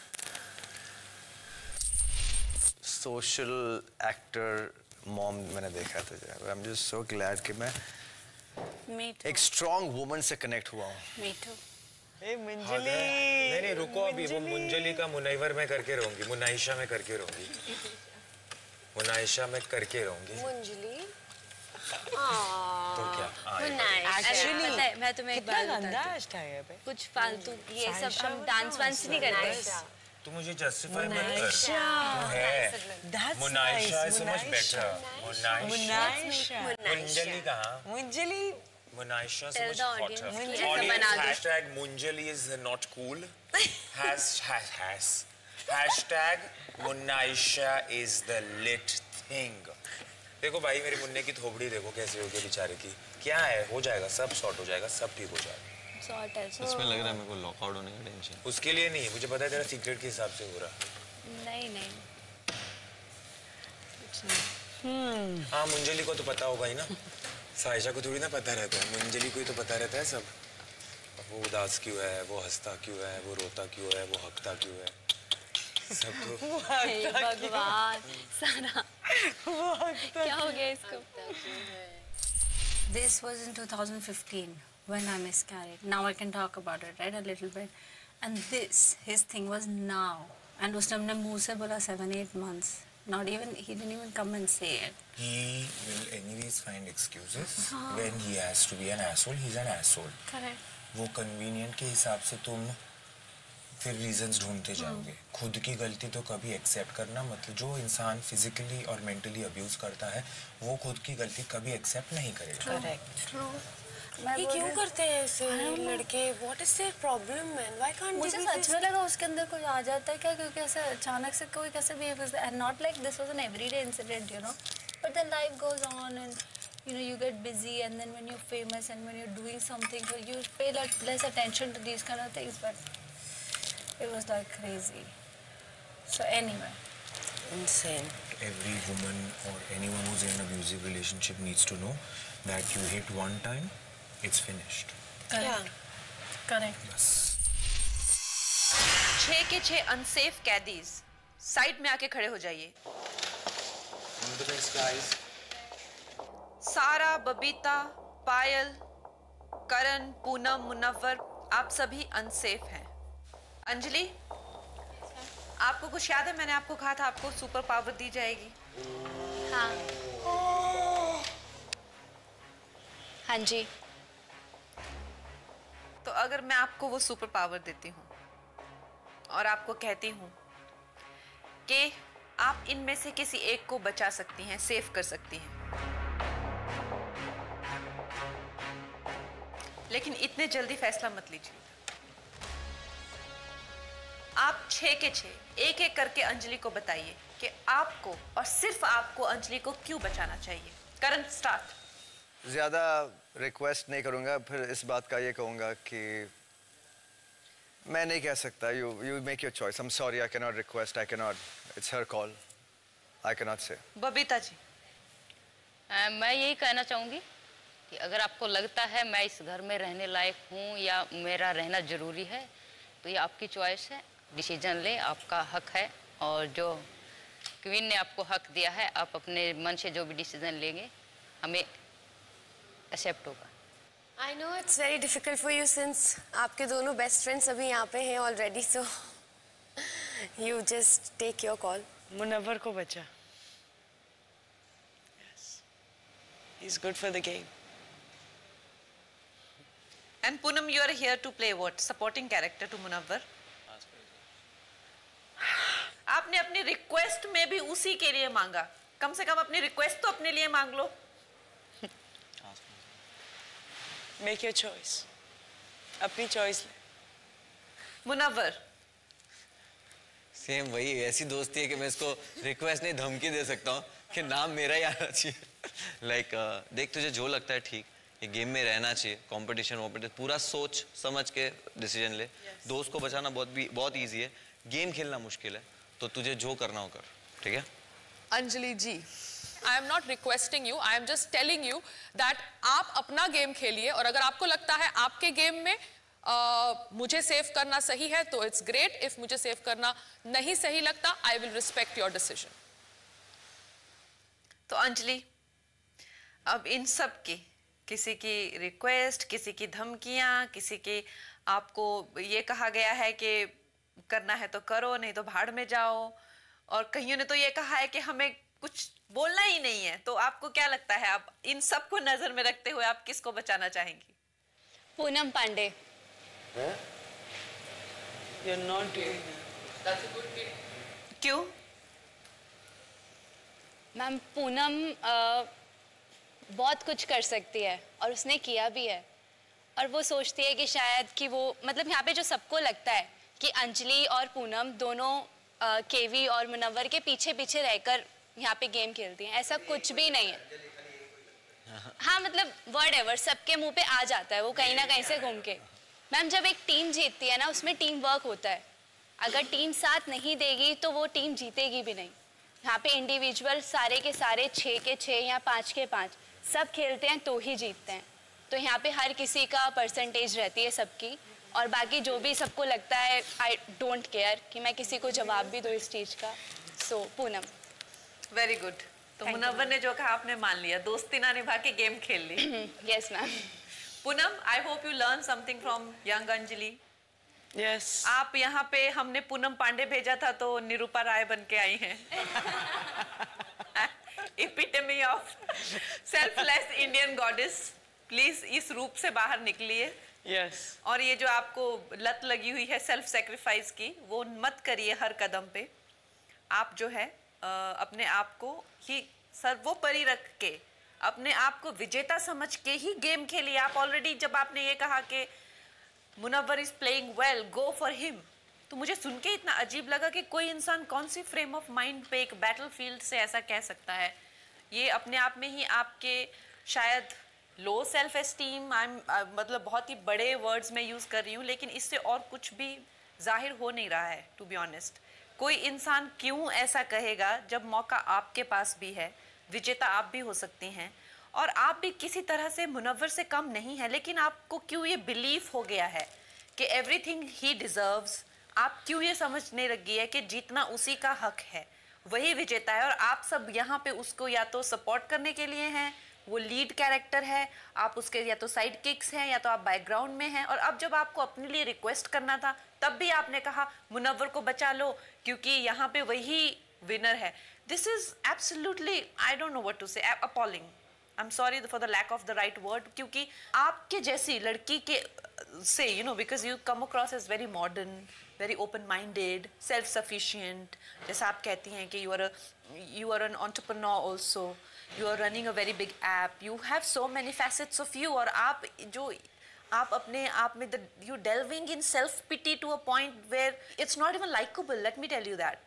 Social actor mom मैंने देखा था. I'm just so glad कि मैं एक स्ट्रॉन्ग वुमन से कनेक्ट हुआ हूँ. Me too. Hey मुंजली. नहीं रुको, अभी वो मुंजली का मुनैवर में करके रहूंगी, मुनाइशा में करके रहूंगी, मुनाइशा में करके रहूंगी. मुंजली. तो क्या? एक्चुअली पता है, मैं तुम्हें एक बात बताती हूँ. कुछ फालतू ये सब हम डांस वांस नहीं करते. तू मुझे जस्टिफाई मत कर. तू है Munaisha is much better. Munaisha. Munjali कहाँ? Munjali. Munaisha is much hotter. Audience hashtag Munjali is not cool. Hashtag Munaisha is the lit thing. देखो भाई, मेरी मुन्ने की थोबड़ी देखो कैसी हो गई बेचारे की. क्या है, हो जाएगा, सब सॉर्ट हो जाएगा, सब ठीक हो जाएगा. सॉर्ट है. इसमें लग रहा है मेरे को लॉकआउट होने का टेंशन. उसके लिए नहीं, मुझे पता है तेरा सीक्रेट के हिसाब से हो रहा. नहीं हाँ, मुंजली को तो पता होगा ही ना. साइशा को थोड़ी ना पता रहता है, मुंजली को ही तो पता रहता है सब. वो उदास क्यों है, वो हंसता क्यों है, वो रोता क्यों है, वो हकता क्यों है, सब तो. भगवान सारा क्या हो गया इसको. This was in 2015 when I miscarried. Now I can talk about it, right, a little bit. And his thing was now. And उसने अपने मुंह से बोला 7-8 months. Not even, he didn't even come and say it. He will anyways find excuses when he has to be an asshole. He's an asshole. Correct. वो convenient के हिसाब से तुम फिर reasons ढूंढते जाओगे. खुद की गलती तो कभी accept करना, मतलब जो इंसान physically और mentally abuse करता है वो खुद की गलती कभी accept नहीं करेगा. Correct. True. ये क्यों करते हैं ऐसे लड़के? What is their problem, man? Why can't मुझे सच में लगा उसके अंदर कोई आ जाता है क्या, क्योंकि ऐसे अचानक से कोई कैसे behave करता है. And not like this was an everyday incident, But then life goes on and you get busy, and then when you're famous and when you're doing something, you pay less attention to these kind of things. But it was like crazy. So anyway. Insane. Every woman or anyone who's in an abusive relationship needs to know that you hit one time, it's finished. Correct. Correct. Yes. 6 के 6 unsafe कैदीज side में आके खड़े हो जाइए. सारा, बबीता, पायल, करण, पूनम, मुनव्वर, आप सभी unsafe हैं. अंजलि, आपको कुछ याद है? मैंने आपको कहा था आपको सुपर पावर दी जाएगी. हाँ जी. तो अगर मैं आपको वो सुपर पावर देती हूँ और आपको कहती हूँ कि आप इनमें से किसी एक को बचा सकती हैं, सेव कर सकती हैं, लेकिन इतने जल्दी फैसला मत लीजिए. आप 6 के 6 एक एक करके अंजलि को बताइए कि आपको और सिर्फ आपको अंजलि को क्यों बचाना चाहिए. करण, स्टार्ट. ज़्यादा रिक्वेस्ट नहीं करूँगा, फिर इस बात का ये कहूँगा कि मैं नहीं कह सकता. You make your choice. I'm sorry, I cannot request. I cannot. It's her call. I cannot say. Babita ji. मैं यही कहना चाहूँगी कि अगर आपको लगता है मैं इस घर में रहने लायक हूँ या मेरा रहना ज़रूरी है, तो ये आपकी चॉइस है. डिसीजन ले, आपका हक है. और जो क्वीन ने आपको हक दिया है, आप अपने मन से जो भी डिसीजन लेंगे हमें एक्सेप्ट होगा. I know it's very difficult for you since आपके दोनों best friends अभी यहाँ पे हैं already, so you just take your call. Munawwar को बचा. Yes. He's good for the game. And Poonam, you are here to play what? Supporting character to Munawar. आपने अपनी रिक्वेस्ट में भी उसी के लिए मांगा. कम से कम अपनी रिक्वेस्ट तो अपने लिए मांग लो. Make your choice. अपनी चॉइस ले. मुनव्वर. सेम वही ऐसी दोस्ती है कि मैं इसको रिक्वेस्ट नहीं धमकी दे सकता हूँ कि नाम मेरा ही आना चाहिए. लाइक देख तुझे जो लगता है ठीक, ये गेम में रहना चाहिए. कंपटीशन पूरा सोच समझ के डिसीजन ले. दोस्त को बचाना बहुत ईजी है, गेम खेलना मुश्किल है. तो तुझे जो करना हो कर. ठीक है अंजलि जी, I am not requesting you, I am just telling you that आप अपना गेम खेलिए, और अगर आपको लगता है आपके गेम में मुझे सेव करना सही है तो इट्स ग्रेट. इफ मुझे सेव करना नहीं सही लगता, I will respect your decision. तो अंजलि, अब इन सब की किसी की रिक्वेस्ट, किसी की धमकियां, किसी की आपको ये कहा गया है कि करना है तो करो, नहीं तो भाड़ में जाओ, और कईयों ने तो ये कहा है कि हमें कुछ बोलना ही नहीं है. तो आपको क्या लगता है, आप इन सब को नजर में रखते हुए आप किसको बचाना चाहेंगी? Poonam Pandey. You're not doing that. That's a good pick. क्यों? मैम, पूनम बहुत कुछ कर सकती है और उसने किया भी है, और वो सोचती है कि शायद कि वो मतलब यहाँ पे जो सबको लगता है कि अंजलि और पूनम दोनों केवी और मुनव्वर के पीछे पीछे रहकर यहाँ पे गेम खेलती हैं. ऐसा कुछ भी नहीं है. हाँ, मतलब व्हाटएवर सबके मुंह पे आ जाता है वो कहीं ना कहीं से घूम के. मैम, जब एक टीम जीतती है ना, उसमें टीम वर्क होता है. अगर टीम साथ नहीं देगी तो वो टीम जीतेगी भी नहीं. यहाँ पे इंडिविजुअल सारे के सारे 6 के 6 या 5 के 5 सब खेलते हैं तो ही जीतते हैं. तो यहाँ पे हर किसी का परसेंटेज रहती है सबकी, और बाकी जो भी सबको लगता है आई डोंट केयर कि मैं किसी को जवाब भी दूँ इस चीज़ का. सो पूनम. Very good. तो मुनव्वर ने जो कहा आपने मान लिया, दोस्ती ना निभा के गेम खेल ली. Yes ma'am. Poonam, I hope you learn something from young Anjali. Yes. आप यहाँ पे हमने पूनम पांडे भेजा था तो निरूपा राय बन के आई हैं. Epitome of selfless Indian goddess. Please इस रूप से बाहर निकलिए. Yes. और ये जो आपको लत लगी हुई है सेल्फ सेक्रीफाइस की, वो मत करिए हर कदम पे. आप जो है अपने आप को ही सर्वोपरि रख के, अपने आप को विजेता समझ के ही गेम खेलिए. आप ऑलरेडी जब आपने ये कहा कि Munawar is playing well, go for him, तो मुझे सुन के इतना अजीब लगा कि कोई इंसान कौन सी फ्रेम ऑफ माइंड पे एक बैटलफील्ड से ऐसा कह सकता है. ये अपने आप में ही आपके शायद लो सेल्फ एस्टीम, मतलब बहुत ही बड़े वर्ड्स में यूज कर रही हूँ, लेकिन इससे और कुछ भी जाहिर हो नहीं रहा है. टू बी ऑनेस्ट, कोई इंसान क्यों ऐसा कहेगा जब मौका आपके पास भी है, विजेता आप भी हो सकती हैं, और आप भी किसी तरह से मुनव्वर से कम नहीं है. लेकिन आपको क्यों ये बिलीफ हो गया है कि एवरीथिंग ही डिजर्व्स? आप क्यों ये समझने लग गई है कि जीतना उसी का हक है, वही विजेता है, और आप सब यहाँ पे उसको या तो सपोर्ट करने के लिए हैं, वो लीड कैरेक्टर है, आप उसके या तो साइड किक्स हैं या तो आप बैकग्राउंड में हैं. और अब जब आपको अपने लिए रिक्वेस्ट करना था तब भी आपने कहा मुनव्वर को बचा लो क्योंकि यहाँ पे वही विनर है. This is absolutely, I don't know what to say, appalling. I am sorry for the lack of the right word, क्योंकि आपके जैसी लड़की के से because you come across as very modern, very open minded, self sufficient, जैसा आप कहती हैं कि you are an entrepreneur also, you are running a very big app, you have so many facets of you. और आप अपने आप में you delving in self pity to a point where it's not even likeable. Let me tell you that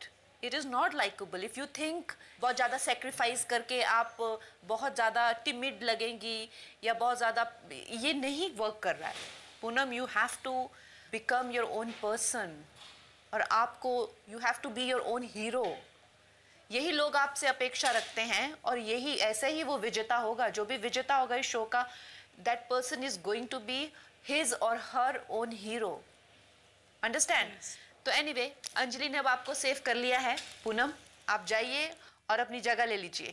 it is not likeable. If you think बहुत ज़्यादा sacrifice करके आप बहुत ज़्यादा टिमिड लगेंगी या बहुत ज़्यादा, ये नहीं वर्क कर रहा है. Poonam, you have to become your own person और आपको you have to be your own hero. यही लोग आपसे अपेक्षा रखते हैं और यही ऐसे ही वो विजेता होगा. जो भी विजेता होगा इस शो का, that person is going to be his और हर ओन हीरो. अंडरस्टैंड? तो एनीवे, अंजलि ने अब आपको सेव कर लिया है. पूनम, आप जाइए और अपनी जगह ले लीजिए.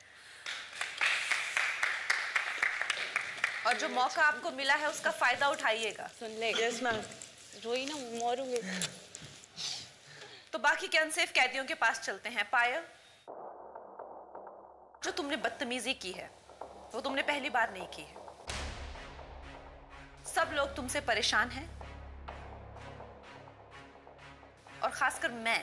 और जो मौका आपको मिला है उसका फायदा उठाइएगा. सुन ले. Yes ma'am. रोई ना, मरूंगी. तो बाकी के अनसेफ कैदियों के पास चलते हैं. पायल, जो तुमने बदतमीजी की है वो तुमने पहली बार नहीं की है. सब लोग तुमसे परेशान हैं और खासकर मैं.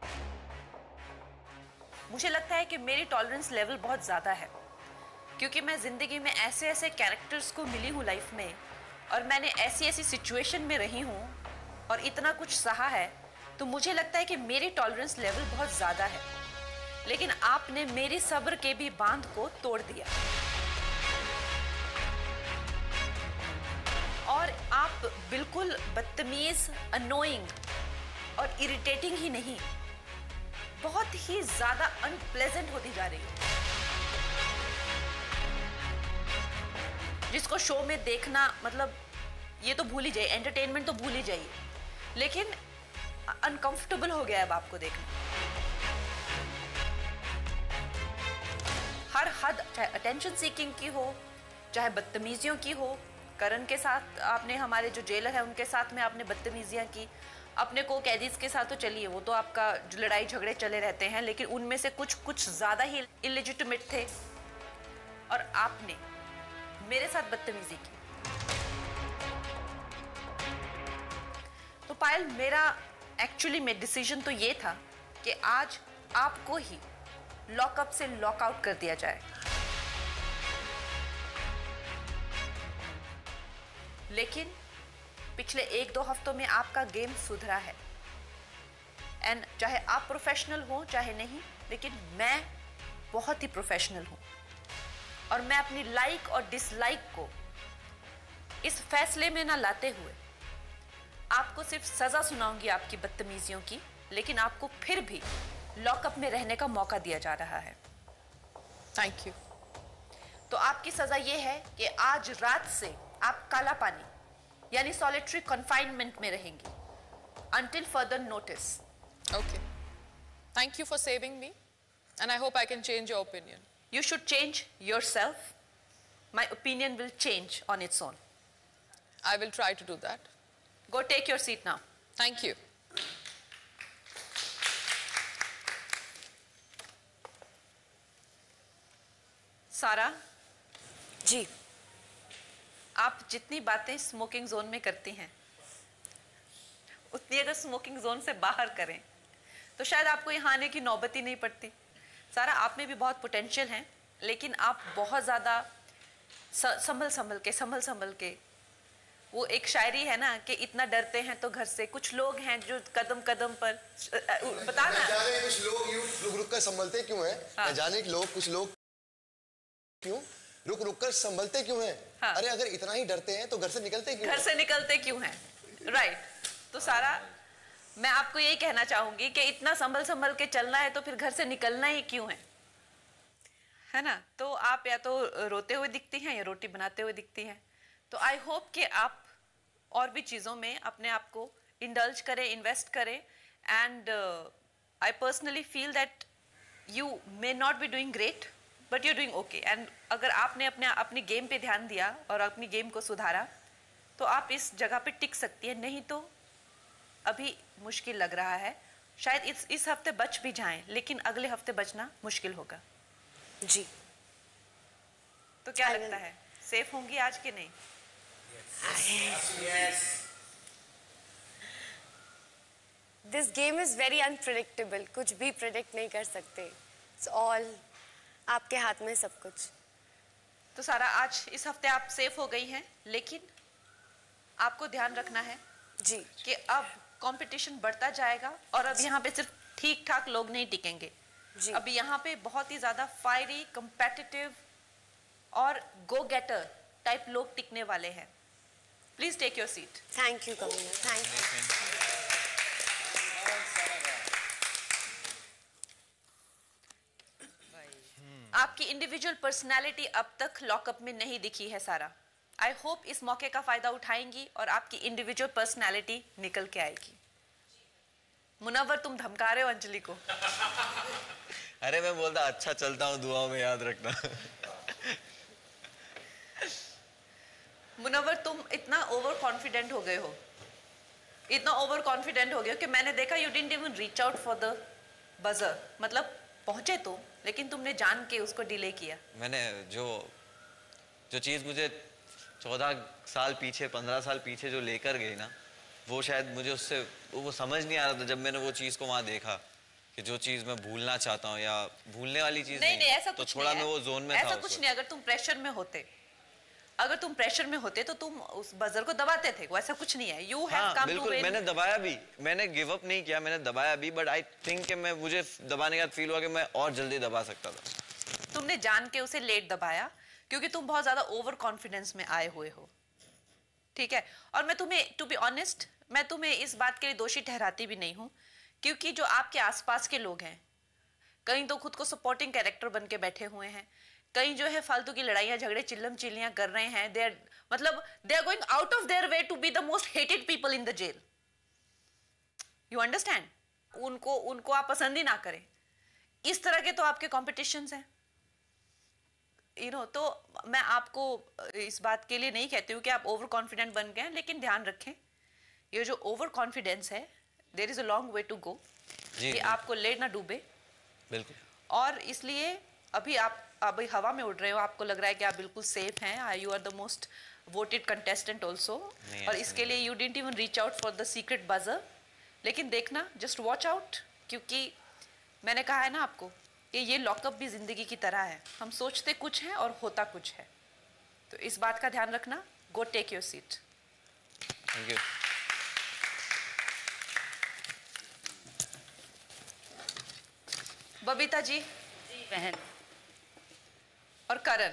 मुझे लगता है कि मेरी टॉलरेंस लेवल बहुत ज्यादा है क्योंकि मैं जिंदगी में ऐसे ऐसे कैरेक्टर्स को मिली हूं लाइफ में और मैंने ऐसी ऐसी सिचुएशन में रही हूं और इतना कुछ सहा है. तो मुझे लगता है कि मेरी टॉलरेंस लेवल बहुत ज़्यादा है. लेकिन आपने मेरी सब्र के भी बांध को तोड़ दिया और आप बिल्कुल बदतमीज, अनोइंग और इरिटेटिंग ही नहीं, बहुत ही ज़्यादा अनप्लेजेंट होती जा रही है. जिसको शो में देखना, मतलब ये तो भूल ही जाइए, एंटरटेनमेंट तो भूल ही जाइए, लेकिन अनकंफर्टेबल हो गया अब आपको देखना. हर हद, चाहे अटेंशन सीकिंग की हो, चाहे बदतमीजियों की हो. करण के साथ आपने, हमारे जो जेलर है उनके साथ में आपने बदतमीजियां की. अपने को कैदीज के साथ तो चलिए, वो तो आपका जो लड़ाई झगड़े चले रहते हैं, लेकिन उनमें से कुछ ज्यादा ही इलेजिटिमेट थे. और आपने मेरे साथ बदतमीजी की. तो पायल, मेरा एक्चुअली में डिसीजन तो ये था कि आज आपको ही लॉकअप से लॉकआउट कर दिया जाए. लेकिन पिछले 1-2 हफ्तों में आपका गेम सुधरा है. एंड चाहे आप प्रोफेशनल हो चाहे नहीं, लेकिन मैं बहुत ही प्रोफेशनल हूं और मैं अपनी लाइक और डिसलाइक को इस फैसले में ना लाते हुए आपको सिर्फ सजा सुनाऊंगी आपकी बदतमीजियों की, लेकिन आपको फिर भी लॉकअप में रहने का मौका दिया जा रहा है. Thank you. तो आपकी सजा ये है कि आज रात से आप काला पानी यानी सॉलिटरी कन्फाइनमेंट में रहेंगी until further notice. Okay. Thank you for saving me, and I hope I can change your opinion. You should change yourself. My opinion will change on its own. I will try to do that. Go take your seat now. Thank you. सारा जी. आप जितनी बातें smoking zone में करती हैं उतनी अगर smoking zone से बाहर करें तो शायद आपको यहाँ आने की नौबत ही नहीं पड़ती. सारा, आप में भी बहुत पोटेंशियल है, लेकिन आप बहुत ज़्यादा संभल के, वो एक शायरी है ना कि इतना डरते हैं तो घर से. कुछ लोग हैं जो कदम कदम पर बताना, कुछ लोग यूं रुक कर संभलते क्यों हैं. हाँ. जाने के लोग, कुछ लोग क्यों रुक कर संभलते क्यों हैं. हाँ. अरे अगर इतना ही डरते हैं तो घर से निकलते क्यों हैं. राइट. तो सारा, मैं आपको यही कहना चाहूंगी कि इतना संभल के चलना है तो फिर घर से निकलना ही क्यों है ना. तो आप या तो रोते हुए दिखती हैं या रोटी बनाते हुए दिखती हैं. तो आई होप कि आप और भी चीज़ों में अपने आप को इंडल्ज करें, इन्वेस्ट करें. And I personally feel that you may not be doing great but you doing okay. And अगर आपने अपनी गेम पे ध्यान दिया और अपनी गेम को सुधारा तो आप इस जगह पे टिक सकती है. नहीं तो अभी मुश्किल लग रहा है. शायद इस हफ्ते बच भी जाएं, लेकिन अगले हफ्ते बचना मुश्किल होगा. जी. तो क्या लगता है, सेफ होंगी आज के नहीं? This game is very unpredictable. कुछ भी प्रेडिक्ट नहीं कर सकते. इट्स ऑल आपके हाथ में सब कुछ. तो सारा, आज इस हफ्ते आप सेफ हो गई हैं, लेकिन आपको ध्यान रखना है जी कि अब कंपटीशन बढ़ता जाएगा और अब यहाँ पे सिर्फ ठीक ठाक लोग नहीं टिकेंगे। अभी यहाँ पे बहुत ही ज्यादा फायरी, कंपेटिटिव और गो गेटर टाइप लोग टिकने वाले हैं। Please take your seat. Thank you कमीना, थैंक यू। आपकी इंडिविजुअल पर्सनालिटी अब तक लॉकअप में नहीं दिखी है सारा। आई होप इस मौके का फायदा उठाएंगी और आपकी इंडिविजुअल पर्सनालिटी निकल के आएगी। मुनव्वर, तुम धमका रहे हो अंजलि को। अरे मैं बोलता अच्छा चलता हूँ, दुआओं में याद रखना। मुनव्वर, तुम इतना ओवर कॉन्फिडेंट हो गए हो, इतना ओवर कॉन्फिडेंट हो गए हो कि मैंने देखा you didn't even reach out for the buzzer. मतलब पहुंचे तो, लेकिन तुमने जान के उसको डिले किया। मैंने जो चीज़ मुझे 14 साल पीछे, 15 साल पीछे जो लेकर गई ना, वो शायद मुझे उससे वो समझ नहीं आ रहा था जब मैंने वो चीज़ को वहाँ देखा कि जो चीज़ मैं भूलना चाहता हूँ या भूलने वाली चीज़ नहीं, ऐसा तो कुछ थोड़ा नहीं मैं वो जोन में था। ऐसा कुछ नहीं। अगर तुम प्रेशर में होते तो तुम उस बजर को दबाते थे। वो ऐसा कुछ नहीं है। You have come to win. मैंने दबाया भी, मैंने गिव अप नहीं किया, मैंने दबाया भी, बट आई थिंक कि मुझे दबाने के बाद फील हुआ कि मैं और जल्दी दबा सकता था। तुमने जान के उसे लेट दबाया क्योंकि तुम बहुत ज्यादा ओवर कॉन्फिडेंस में आए हुए हो, ठीक है। और मैं तुम्हें, टू बी ऑनेस्ट, मैं तुम्हें इस बात के लिए दोषी ठहराती भी नहीं हूं, क्योंकि जो आपके आसपास के लोग हैं, कहीं तो खुद को सपोर्टिंग कैरेक्टर बन के बैठे हुए हैं, कहीं जो है फालतू की लड़ाइयां झगड़े चिल्लम चिल्लियां कर रहे हैं। They are going out of their way to be the most hated people in the jail. You understand? उनको आप पसंद ही ना करें, इस तरह के तो आपके कॉम्पिटिशन्स हैं, यू नो। तो मैं आपको इस बात के लिए नहीं कहती हूँ कि आप ओवर कॉन्फिडेंट बन गए हैं, लेकिन ध्यान रखें ये जो ओवर कॉन्फिडेंस है, there is a long way to go, कि आपको ले ना डूबे। बिल्कुल। और इसलिए अभी आप अभी हवा में उड़ रहे हो, आपको लग रहा है कि आप बिल्कुल सेफ हैं, you are the most voted contestant also, और इसके लिए you didn't even reach out for the secret buzzer. लेकिन देखना, जस्ट वॉच आउट, क्योंकि मैंने कहा है ना आपको कि ये लॉकअप भी जिंदगी की तरह है, हम सोचते कुछ है और होता कुछ है। तो इस बात का ध्यान रखना। Go take your seat. Thank you. Babita ji, बहन, और करण,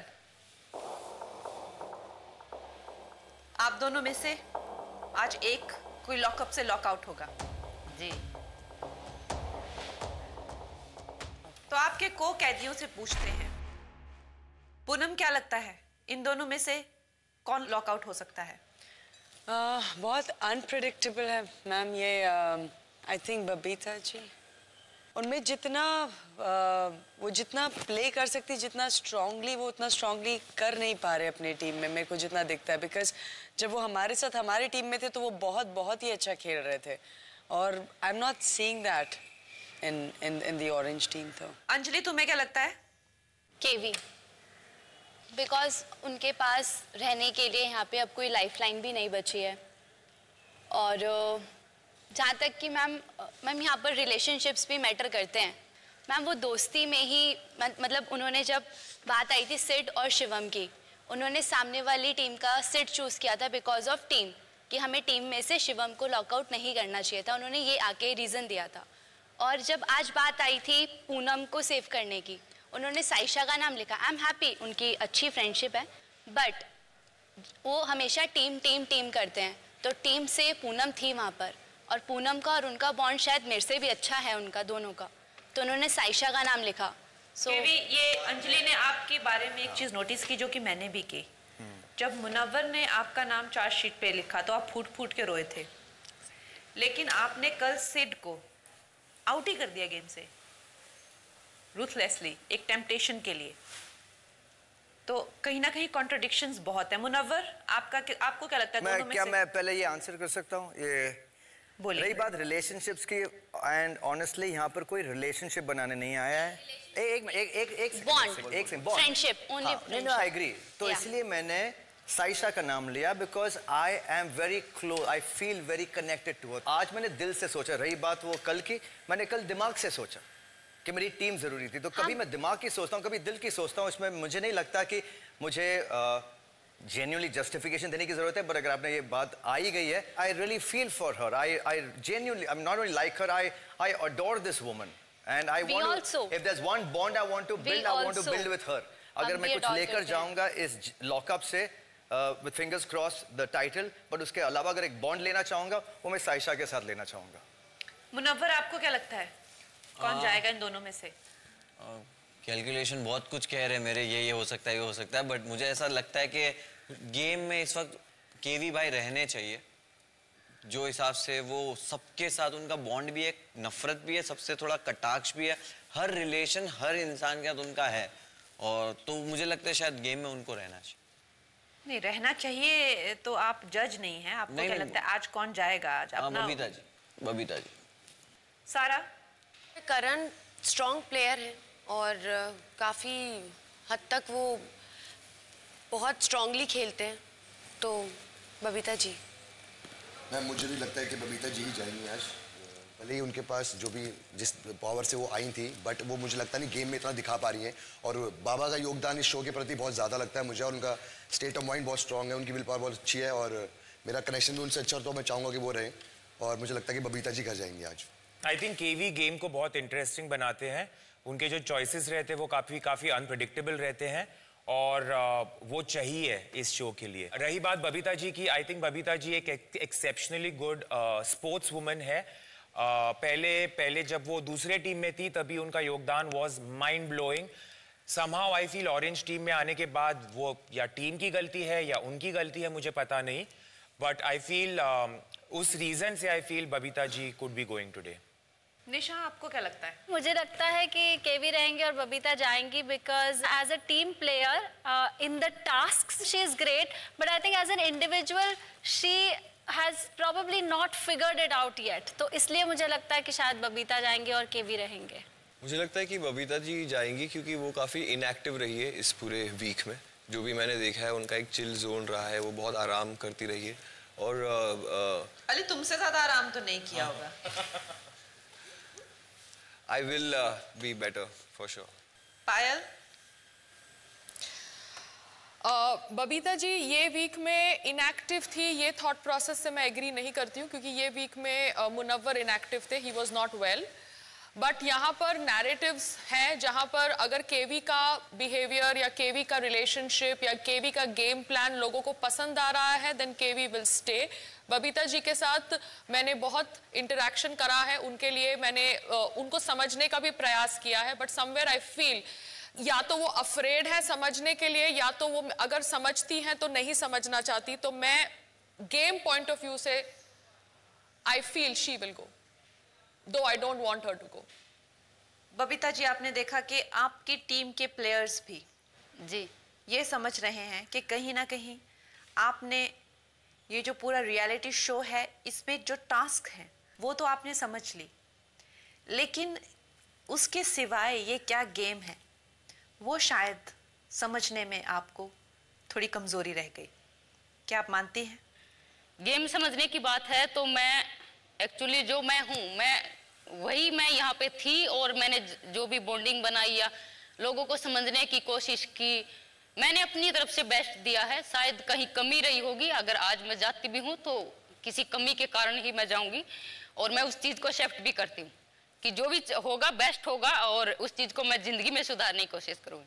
आप दोनों में से आज एक कोई लॉकअप से लॉकआउट होगा जी। तो आपके को कैदियों से पूछते हैं, पूनम क्या लगता है इन दोनों में से कौन लॉकआउट हो सकता है? बहुत अनप्रेडिक्टेबल है मैम ये। आई थिंक बबीता जी, उनमें जितना वो जितना प्ले कर सकती, जितना स्ट्रांगली, वो उतना स्ट्रांगली कर नहीं पा रहे अपनी टीम में, मेरे को जितना दिखता है। बिकॉज जब वो हमारे साथ हमारी टीम में थे तो वो बहुत बहुत ही अच्छा खेल रहे थे, और I am not seeing that in the orange team. तो अंजलि, तुम्हें क्या लगता है? केवी, बिकॉज उनके पास रहने के लिए यहाँ पे अब कोई लाइफलाइन भी नहीं बची है। और जहाँ तक कि मैम यहाँ पर रिलेशनशिप्स भी मैटर करते हैं मैम। वो दोस्ती में ही मतलब उन्होंने जब बात आई थी सिड और शिवम की, उन्होंने सामने वाली टीम का सिड चूज़ किया था बिकॉज ऑफ टीम, कि हमें टीम में से शिवम को लॉकआउट नहीं करना चाहिए था। उन्होंने ये आके रीज़न दिया था। और जब आज बात आई थी पूनम को सेव करने की, उन्होंने साइशा का नाम लिखा। आई एम हैप्पी, उनकी अच्छी फ्रेंडशिप है, बट वो हमेशा टीम टीम टीम करते हैं। तो टीम से पूनम थी वहाँ पर, और पूनम का और उनका बॉन्ड शायद मेरे से भी अच्छा है उनका दोनों का, तो उन्होंने साइशा का नाम लिखा। ये अंजलि ने आपके बारे में एक चीज नोटिस की जो कि मैंने भी की। जब मुनव्वर ने आपका नाम चार्जशीट पे लिखा तो आप फूट फूट के रोए थे, लेकिन आपने कल सिड को आउट ही कर दिया गेम से, रूथलेसली, एक टेम्पटेशन के लिए। तो कहीं ना कहीं कॉन्ट्रडिक्शंस बहुत है। मुनव्वर, आपको क्या लगता है दोनों में से? मैं पहले ये आंसर कर सकता हूँ? ये रही बात रिलेशनशिप्स की, एंड ऑनेस्टली यहाँ पर कोई रिलेशनशिप बनाने नहीं आया है। एक friendship only. No, I agree. तो इसलिए मैंने साइशा का नाम लिया because I am very close, I feel very connected to her. आज मैंने दिल से सोचा, रही बात वो कल की, मैंने कल दिमाग से सोचा कि मेरी टीम जरूरी थी। तो कभी मैं दिमाग की सोचता हूँ, कभी दिल की सोचता हूँ। इसमें मुझे नहीं लगता कि मुझे जेन्युइनली जस्टिफिकेशन देने की जरूरत है, बट अगर आपने ये बात आई गई है, I really feel for her, I genuinely, I am not only like her, I adore this woman and I want to, if there is one bond I want to build, I want to build with her. अगर मैं कुछ लेकर जाऊंगा इस lockup से with fingers cross the title, but उसके अलावा अगर एक बॉन्ड लेना चाहूंगा वो मैं साइशा के साथ लेना चाहूंगा. मुनव्वर, आपको क्या लगता है कौन जाएगा इन दोनों में से? कैलकुलेशन बहुत कुछ कह रहे हैं मेरे, ये हो सकता है, ये हो सकता है, बट मुझे ऐसा लगता है कि गेम में इस वक्त केवी भाई रहने चाहिए. जो हिसाब से वो सबके साथ उनका बॉन्ड भी है, नफरत भी है, सबसे थोड़ा कटाक्ष भी है, हर रिलेशन हर इंसान के साथ उनका है, और तो मुझे लगता है शायद गेम में उनको रहना चाहिए. नहीं, रहना चाहिए तो आप जज नहीं हैं. आपको क्या लगता है आज कौन जाएगा? आज अपना बबीता जी. बबीता जी. सारा? करण स्ट्रॉन्ग प्लेयर है और काफ़ी हद तक वो बहुत स्ट्रांगली खेलते हैं, तो बबीता जी. मैम, मुझे भी लगता है कि बबीता जी ही जाएंगी आज. भले ही उनके पास जो भी जिस पावर से वो आई थी, बट वो मुझे लगता नहीं गेम में इतना दिखा पा रही हैं. और बाबा का योगदान इस शो के प्रति बहुत ज़्यादा लगता है मुझे, और उनका स्टेट ऑफ माइंड बहुत स्ट्रांग है, उनकी विल पावर बहुत अच्छी है, और मेरा कनेक्शन भी उनसे अच्छा, तो मैं चाहूँगा कि वो रहें, और मुझे लगता है कि बबीता जी घर जाएंगे आज. आई थिंक केवी गेम को बहुत इंटरेस्टिंग बनाते हैं. उनके जो चॉइसेस रहते हैं वो काफ़ी अनप्रेडिक्टेबल रहते हैं, और वो चाहिए इस शो के लिए. रही बात बबीता जी की, आई थिंक बबीता जी एक एक्सेप्शनली गुड स्पोर्ट्स वुमन है. पहले जब वो दूसरे टीम में थी तभी उनका योगदान was mind blowing. Somehow I feel orange team में आने के बाद वो या टीम की गलती है या उनकी गलती है, मुझे पता नहीं, बट आई फील उस रीजन से I feel Babita ji could be going today. Nisha, आपको क्या लगता है? मुझे लगता है कि केवी रहेंगे और बबीता जाएंगी, because as a team player in the task she is great, but I think as an individual she has probably not figured it out yet. तो इसलिए मुझे लगता है कि शायद बबीता जाएंगे और केवी रहेंगे. मुझे लगता है कि बबीता जी जाएंगी क्योंकि वो काफ़ी इनएक्टिव रही है इस पूरे वीक में. जो भी मैंने देखा है उनका एक चिल जोन रहा है, वो बहुत आराम करती रही है. और अली, तुमसे ज़्यादा आराम तो नहीं किया होगा. I will be better for sure. पायल? बबीता जी ये वीक में इनएक्टिव थी, ये थॉट प्रोसेस से मैं एग्री नहीं करती हूँ, क्योंकि ये वीक में मुनव्वर इनएक्टिव थे, he was not well. But यहाँ पर नैरेटिव्स हैं जहाँ पर अगर केवी का बिहेवियर या केवी का रिलेशनशिप या केवी का गेम प्लान लोगों को पसंद आ रहा है, then KV will stay. Babita ji के साथ मैंने बहुत इंटरेक्शन करा है, उनके लिए मैंने उनको समझने का भी प्रयास किया है, बट समवेयर आई फील या तो वो अफ्रेड है समझने के लिए, या तो वो अगर समझती हैं तो नहीं समझना चाहती. तो मैं गेम पॉइंट ऑफ व्यू से I feel she will go, though I don't want her to go. Babita ji, आपने देखा कि आपकी टीम के प्लेयर्स भी जी ये समझ रहे हैं कि कहीं ना कहीं आपने ये जो पूरा रियलिटी शो है इसमें जो टास्क है वो तो आपने समझ ली, लेकिन उसके सिवाय ये क्या गेम है वो शायद समझने में आपको थोड़ी कमजोरी रह गई. क्या आप मानती हैं? गेम समझने की बात है तो मैं एक्चुअली जो मैं हूँ, मैं वही मैं यहाँ पे थी, और मैंने जो भी बॉन्डिंग बनाई या लोगों को समझने की कोशिश की, मैंने अपनी तरफ से बेस्ट दिया है. शायद कहीं कमी रही होगी, अगर आज मैं जाती भी हूँ तो किसी कमी के कारण ही मैं जाऊँगी, और मैं उस चीज़ को एक्सेप्ट भी करती हूँ कि जो भी होगा बेस्ट होगा, और उस चीज़ को मैं ज़िंदगी में सुधारने की कोशिश करूँगी.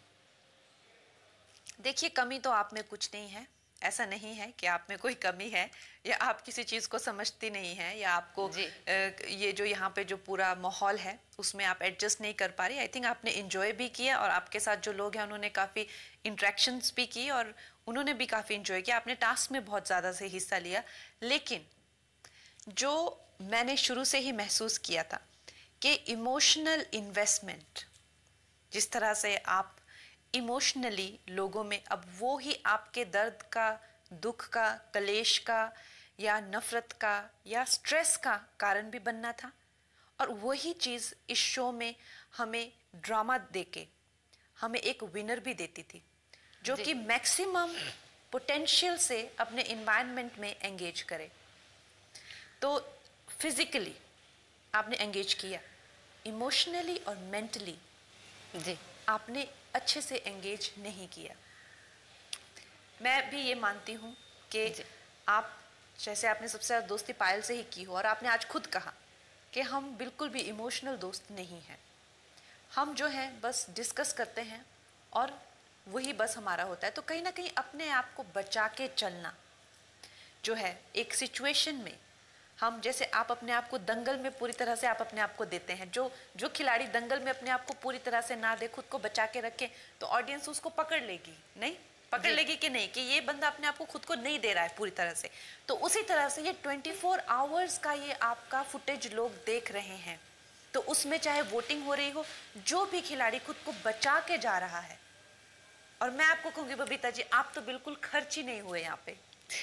देखिए, कमी तो आप में कुछ नहीं है, ऐसा नहीं है कि आप में कोई कमी है या आप किसी चीज़ को समझती नहीं है या आपको ये जो यहाँ पे जो पूरा माहौल है उसमें आप एडजस्ट नहीं कर पा रही. आई थिंक आपने एंजॉय भी किया, और आपके साथ जो लोग हैं उन्होंने काफ़ी इंट्रैक्शंस भी की और उन्होंने भी काफ़ी इंजॉय किया. आपने टास्क में बहुत ज़्यादा से हिस्सा लिया, लेकिन जो मैंने शुरू से ही महसूस किया था कि इमोशनल इन्वेस्टमेंट, जिस तरह से आप इमोशनली लोगों में, अब वो ही आपके दर्द का, दुख का, कलेश का या नफरत का या स्ट्रेस का कारण भी बनना था, और वही चीज़ इस शो में हमें ड्रामा देके हमें एक विनर भी देती थी जो कि मैक्सिमम पोटेंशियल से अपने एनवायरनमेंट में एंगेज करे. तो फिजिकली आपने एंगेज किया, इमोशनली और मेंटली जी आपने अच्छे से एंगेज नहीं किया. मैं भी ये मानती हूँ कि आप जैसे आपने सबसे ज़्यादा दोस्ती पायल से ही की हो और आपने आज खुद कहा कि हम बिल्कुल भी इमोशनल दोस्त नहीं हैं, हम जो हैं बस डिस्कस करते हैं और वही बस हमारा होता है। तो कहीं ना कहीं अपने आप को बचा के चलना जो है एक सिचुएशन में, हम जैसे आप अपने आप को दंगल में पूरी तरह से आप अपने आप को देते हैं, जो खिलाड़ी दंगल में अपने आप को पूरी तरह से ना दे, खुद को बचा के रखे, तो ऑडियंस उसको पकड़ लेगी, नहीं पकड़ लेगी कि नहीं कि ये बंदा अपने आप को खुद को नहीं दे रहा है पूरी तरह से। तो उसी तरह से ये 24 आवर्स का ये आपका फुटेज लोग देख रहे हैं, तो उसमें चाहे वोटिंग हो रही हो, जो भी खिलाड़ी खुद को बचा के जा रहा है, और मैं आपको कहूंगी बबीता जी आप तो बिल्कुल खर्च ही नहीं हुए यहाँ पे।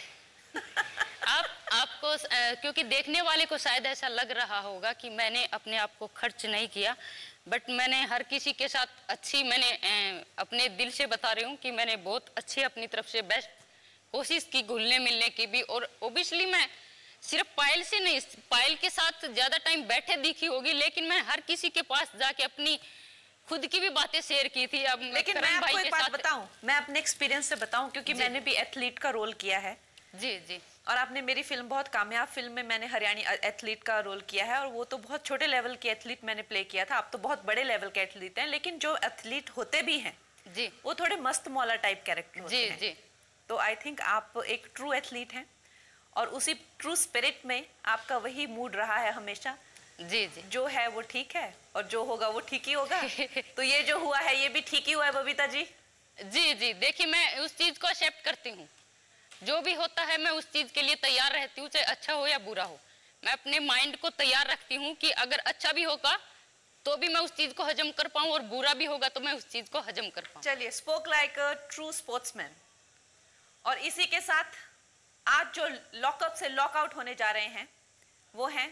आपको क्योंकि देखने वाले को शायद ऐसा लग रहा होगा कि मैंने अपने आप को खर्च नहीं किया, बट मैंने हर किसी के साथ मैंने अपने दिल से बता रही हूँ कि मैंने बहुत अच्छी अपनी तरफ से बेस्ट कोशिश की घुलने मिलने की भी। और ओबियसली मैं सिर्फ पायल से नहीं, पायल के साथ ज्यादा टाइम बैठे दिखी होगी, लेकिन मैं हर किसी के पास जाके अपनी खुद की भी बातें शेयर की थी। अब लेकिन मैं आपको एक बात बताऊं, मैं अपने एक्सपीरियंस से बताऊं, क्योंकि मैंने भी एथलीट का रोल किया है। जी जी। और आपने मेरी फिल्म, बहुत कामयाब फिल्म में मैंने हरियाणी एथलीट का रोल किया है, और वो तो बहुत छोटे लेवल के एथलीट मैंने प्ले किया था। आप तो बहुत बड़े लेवल के एथलीट हैं, लेकिन जो एथलीट होते भी हैं जी, वो थोड़े मस्त मौला टाइप कैरेक्टर होते हैं। जी। तो आई थिंक आप एक ट्रू एथलीट हैं, और उसी ट्रू स्पिरिट में आपका वही मूड रहा है हमेशा। जी जी। जो है वो ठीक है, और जो होगा वो ठीक ही होगा। तो ये जो हुआ है ये भी ठीक ही हुआ है बबीता जी। जी जी, देखिए मैं उस चीज को एक्सेप्ट करती हूँ, जो भी होता है मैं उस चीज के लिए तैयार रहती हूँ, चाहे अच्छा हो या बुरा हो। मैं अपने माइंड को तैयार रखती हूँ कि अगर अच्छा भी होगा तो भी मैं उस चीज को हजम कर पाऊँ, और बुरा भी होगा तो मैं उस चीज को हजम कर पाऊँ। चलिए, spoke like a true sportsman. और इसी के साथ आज जो लॉकअप से लॉकआउट होने जा रहे हैं वो हैं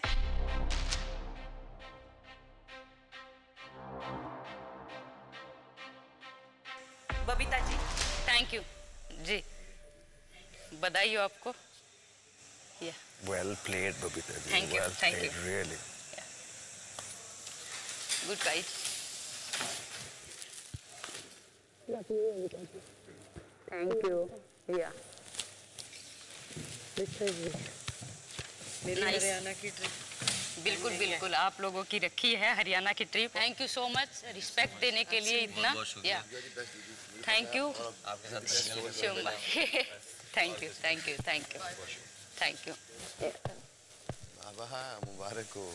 बबीता जी। थैंक यू जी, बधाई हो आपको। Well played, Babita ji. Thank you. Well Thank played, you. really. Good guys. Thank you. Yeah. मेरी हरियाणा की ट्रिप बिल्कुल बिल्कुल आप लोगों की रखी है हरियाणा की trip. Thank you so much respect देने के लिए इतना। या थैंक यू शिवम भाई। Thank you thank you thank you thank you. बाबा मुबारक हो।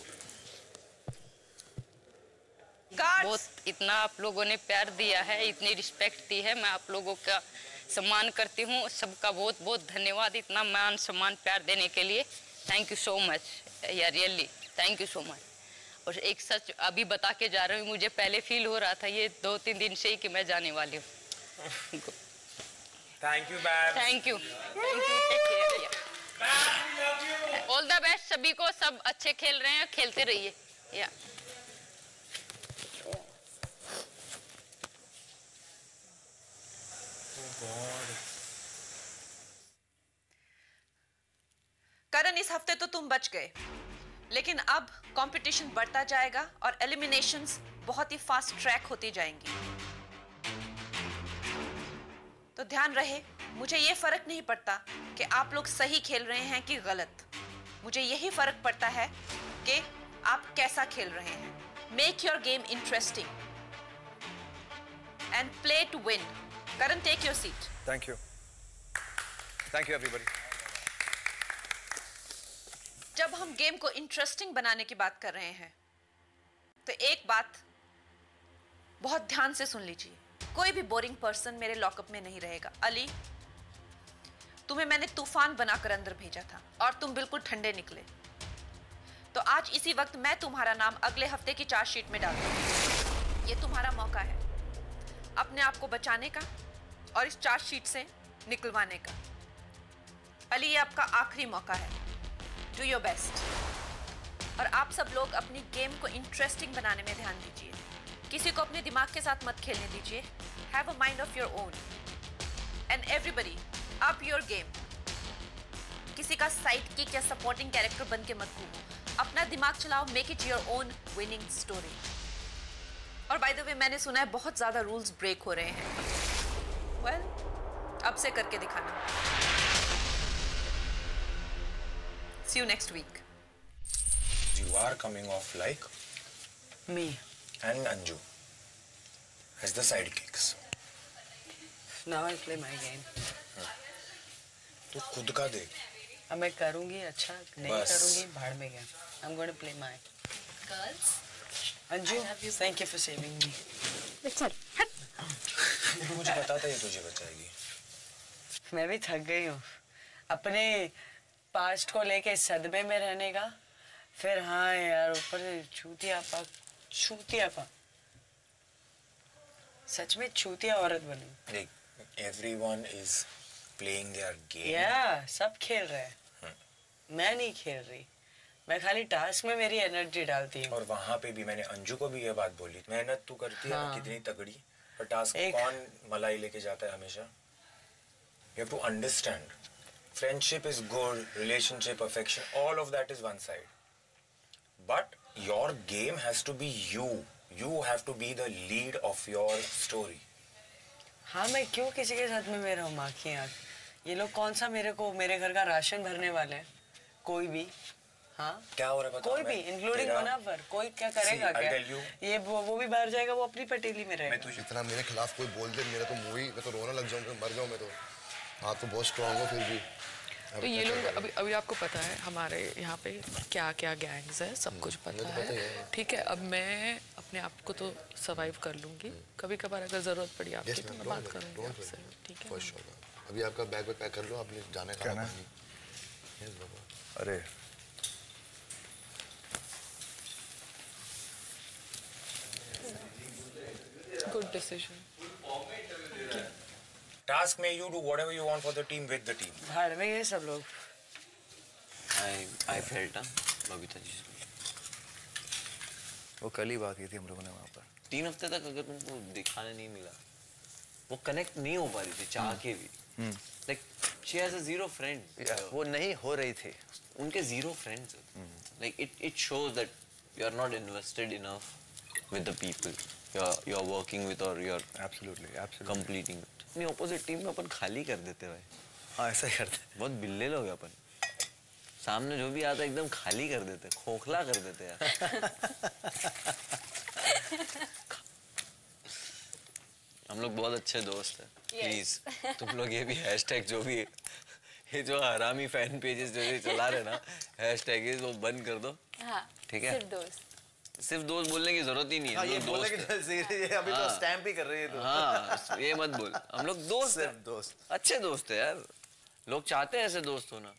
बहुत इतना आप लोगों ने प्यार दिया है, इतनी रिस्पेक्ट दी है, मैं आप लोगों का सम्मान करती हूँ। सबका बहुत बहुत धन्यवाद इतना मान सम्मान प्यार देने के लिए। थैंक यू सो मच या really thank you so much. और एक सच अभी बता के जा रही हूँ, मुझे पहले फील हो रहा था ये 2-3 दिन से ही कि मैं जाने वाली हूँ। Thank you babe. Thank you take care. All the best सभी को, सब अच्छे खेल रहे हैं, खेलते रहिए। या करण, इस हफ्ते तो तुम बच गए, लेकिन अब कंपटीशन बढ़ता जाएगा और एलिमिनेशंस बहुत ही फास्ट ट्रैक होती जाएंगी। तो ध्यान रहे, मुझे ये फर्क नहीं पड़ता कि आप लोग सही खेल रहे हैं कि गलत, मुझे यही फर्क पड़ता है कि आप कैसा खेल रहे हैं। Make your game interesting and play to win. Karan, take your seat. Thank you everybody. जब हम गेम को इंटरेस्टिंग बनाने की बात कर रहे हैं तो एक बात बहुत ध्यान से सुन लीजिए, कोई भी बोरिंग पर्सन मेरे लॉकअप में नहीं रहेगा। अली, तुम्हें मैंने तूफान बनाकर अंदर भेजा था और तुम बिल्कुल ठंडे निकले, तो आज इसी वक्त मैं तुम्हारा नाम अगले हफ्ते की चार्जशीट में डाल दूंगी। ये तुम्हारा मौका है अपने आप को बचाने का और इस चार्जशीट से निकलवाने का। अली, ये आपका आखिरी मौका है, डू योर बेस्ट। और आप सब लोग अपनी गेम को इंटरेस्टिंग बनाने में ध्यान दीजिए, किसी को अपने दिमाग के साथ मत खेलने दीजिए। Have a mind of your own and everybody up your game. किसी का साइड किक या सपोर्टिंग कैरेक्टर बन के मत घूमो, अपना दिमाग चलाओ, make it your own winning story. और बाय द वे, मैंने सुना है बहुत ज्यादा रूल्स ब्रेक हो रहे हैं। वेल, अब से करके दिखाना। See you next week. You are coming off like me and Anju as the sidekicks. Now I play my game. तो खुद का देख। अब मैं करूँगी अच्छा, नहीं करूँगी भाड़ में गया। I'm going to play my. Girls. Anju, thank you for saving me. चल हट। मुझे पता था ये तुझे बचाएगी। मैं भी थक गई हूँ अपने पास्ट को लेके सदमे में रहने का। फिर हाँ यार ऊपर से छूतियापा सच में छूतिया औरत बनी। देख, everyone is playing their game. या सब खेल रहे हैं, मैं नहीं खेल रही। मैं खाली टास्क में मेरी एनर्जी डालती हूँ। और वहाँ पे भी मैंने अंजू को भी ये बात बोली, मेहनत तू करती है ना कितनी तगड़ी, पर टास्क कौन मलाई लेके जाता है हमेशा। You have to understand, friendship is good, relationship, affection, all of that is one side. But your game has to be you. You have to be the lead of your story. हाँ मैं क्यों किसी के साथ में में रहूँ माँ की आँख। ये लोग कौन सा मेरे घर का राशन भरने वाले हैं? कोई भी हाँ क्या हो रहा है कोई भी इंक्लूडिंग मुनव्वर कोई क्या करेगा क्या? ये वो भी बाहर जाएगा, वो अपनी पटेली में रहेगा। मैं तुझे इतना मेरे खिलाफ कोई बोल दे मेरा तो मुंह ही मैं तो रोना लग जाऊँ, मर जाऊँ मैं तो। हाँ तो बहुत स्ट्रांग हो फिर भी। तो ये लोग अभी आपको पता है हमारे यहाँ पे क्या क्या गैंग्स है, सब कुछ पता है। ठीक है, अब मैं अपने आप को तो सर्वाइव कर लूँगी, कभी कभार अगर ज़रूरत पड़ी आपकी तो मैं बात करूँगी आपसे। ठीक है, अभी आपका बैग पैक कर लो, आपने जाने का है। अरे गुड डिसीजन। Task में you do whatever you want for the team with the team. भाड़ में ये सब लोग। I felt बबीता जी वो कल ही बात की थी हम लोगों ने वहाँ पर। 3 हफ्ते तक अगर तुमको दिखाने नहीं मिला, वो कनेक्ट नहीं हो पा रही थी चाह के भी। Like she has a zero friend. वो नहीं हो रही थी। उनके zero friends। Like it shows that you are not invested enough with the people you are working with or you are absolutely completing. अपनी opposite team में अपन खाली कर देते भाई। हाँ ऐसा ही करते। बहुत बिल्ले लोग हैं अपन। सामने जो भी आता है एकदम खाली कर देते, खोखला कर देते यार। हम लोग बहुत अच्छे दोस्त हैं। प्लीज तुम लोग ये भी हैशटैग जो भी ये जो हरामी फैन पेजेस जो चला रहे ना हैशटैग वो बंद कर दो। हाँ, ठीक है, सिर्फ दोस्त बोलने की जरूरत ही नहीं है। हाँ, ये बोलने की ये अभी तो स्टैम्प ही कर रही है तो। हाँ ये मत बोल, हम लोग दोस्त हैं, दोस्त अच्छे दोस्त हैं यार। लोग चाहते हैं ऐसे दोस्त होना।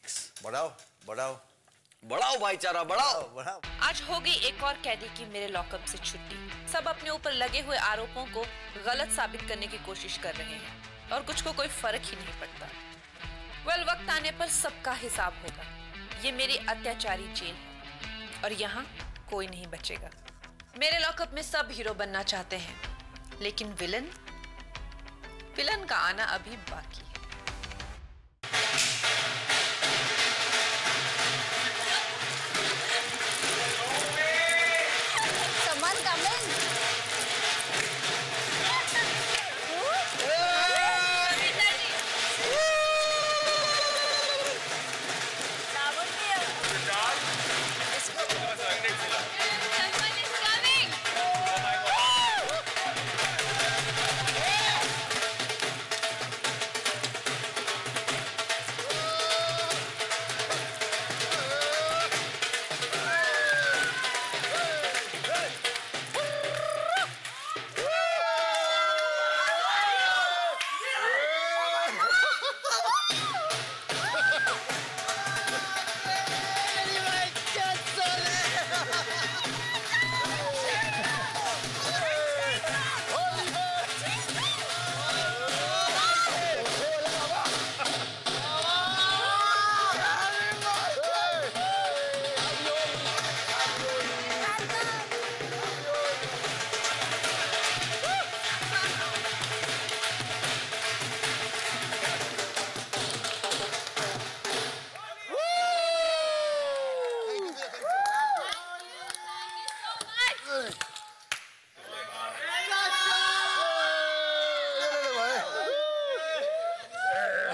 बढ़ाओ भाईचारा, बढ़ाओ। आज हो गई एक और कैदी की मेरे लॉकअप से छुट्टी। सब अपने ऊपर लगे हुए आरोपों को गलत साबित करने की कोशिश कर रहे हैं और कुछ को कोई फर्क ही नहीं पड़ता। वेल वक्त आने पर सबका हिसाब होगा। ये मेरी अत्याचारी जेल है और यहाँ कोई नहीं बचेगा। मेरे लॉकअप में सब हीरो बनना चाहते हैं, लेकिन विलन का आना अभी बाकी है।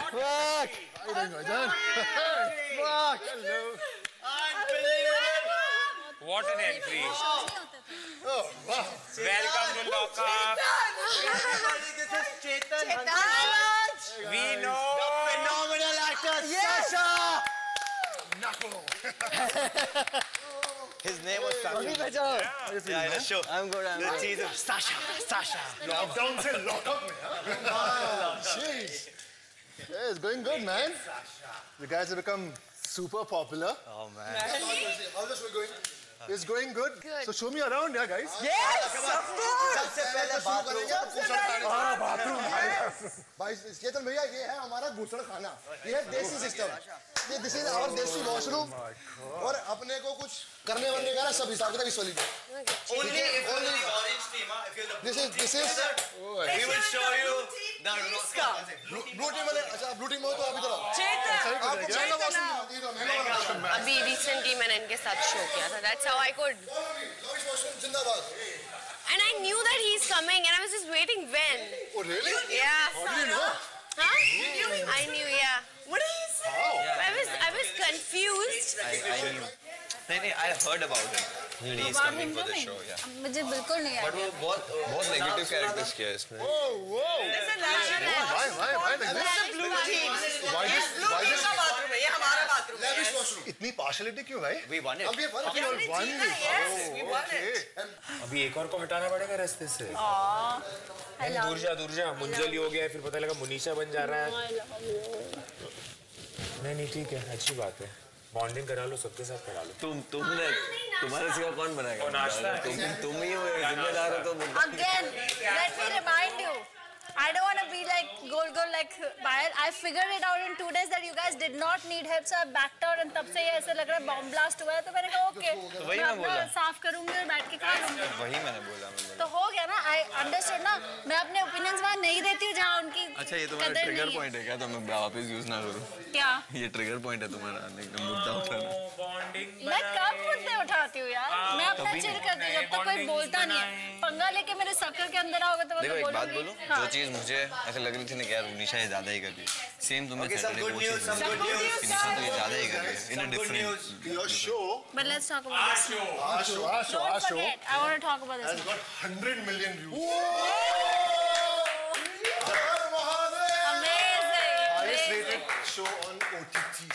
Fuck! How you doing, John? Fuck! Hello. Unbelievable! What an entry. Oh, wow. Welcome to Lock Up. This is Chetan. We know. The phenomenal actor, Sasha. Knuckle. His name was Sasha. Yeah, in a show. I'm good. The cheese of Sasha. Lockdown se lock up, man. Jeez. Yeah, it's going good, man. You guys have become super popular. Oh, man. How's the show going? It's going good. So show me around, yeah, guys. Yes, of course. सबसे पहले bathroom भाई चेतन भैया ये है हमारा घुसड़ खाना ये है देसी सिस्टम ये this is our desi washroom और अपने को कुछ करने वाले का सब हिसाब किताब इस वाली Only if you're the orange team, if you're the this is we will show you the blue team वाले अच्छा ब्लू टीम हो तो आप इधर आओ आपको महंगा वॉशरूम अभी रिसेंटली मैंने इनके साथ शो किया था that's how I could जिंदाबाद and I knew that he's coming and I was just waiting when oh really yeah how did you know I knew yeah What did he say? I was confused I heard about it. He's coming for the show, yeah. मुझे बिल्कुल नहीं But वो बहुत negative characters किया है इसने. whoa why blue team. why this का bathroom है ये हमारा बाथरूम है lavish washroom इतनी partiality क्यों भाई We won it. अब ये फर्क हमने जीता, yes, we won it. अभी एक और को हटाना पड़ेगा रास्ते से दूर जा मुंजली हो गया फिर पता लगा मुनीषा बन जा रहा है नहीं ठीक है अच्छी बात है बॉन्डिंग करा लो सबके साथ करा लो तुमने तुम्हारे सिवा कौन बनाएगा वो नाश्ता है तुम ही हो जिम्मेदार हो तो Again, let me remind you. I don't want to be like goal like Payal. I figured it out in 2 days that you guys did not need help, so I backed out and तब से ये ऐसे लग रहा है bomb blast हुआ है तो मैंने कहा okay. वही मैं बोला साफ करूँगी और बैठ के खा लूँगी. वही मैंने बोला तो हो गया ना I understood ना मैं अपने opinions वहाँ नहीं देती हूँ जहाँ उनकी अच्छा ये तुम्हारा ट्रिगर पॉइंट है क्या तो मैं वापस यूज ना करूँ क्या ये ट्रिगर पॉइंट है तुम्हारा एकदम मुद्दा उठाना मैं कब मुद्दे उठाती हूँ यार मैं अपना चिल करती हूँ जब तक कोई बोलता नहीं है पंगा लेके मेरे सर्कल के अंदर आओगे तो देखो एक बात बोलूं जो चीज मुझे ऐसे लग रही थी ना कि यार उनीशा ये ज्यादा ही कर रही है सेम तुम्हें सैटरडे वो चीज फिनिशर तो ये ज्यादा ही कर रही है in a different your show but let's talk about this our show don't forget I want to talk about this has got 100 million views amazing highest rated show on OTT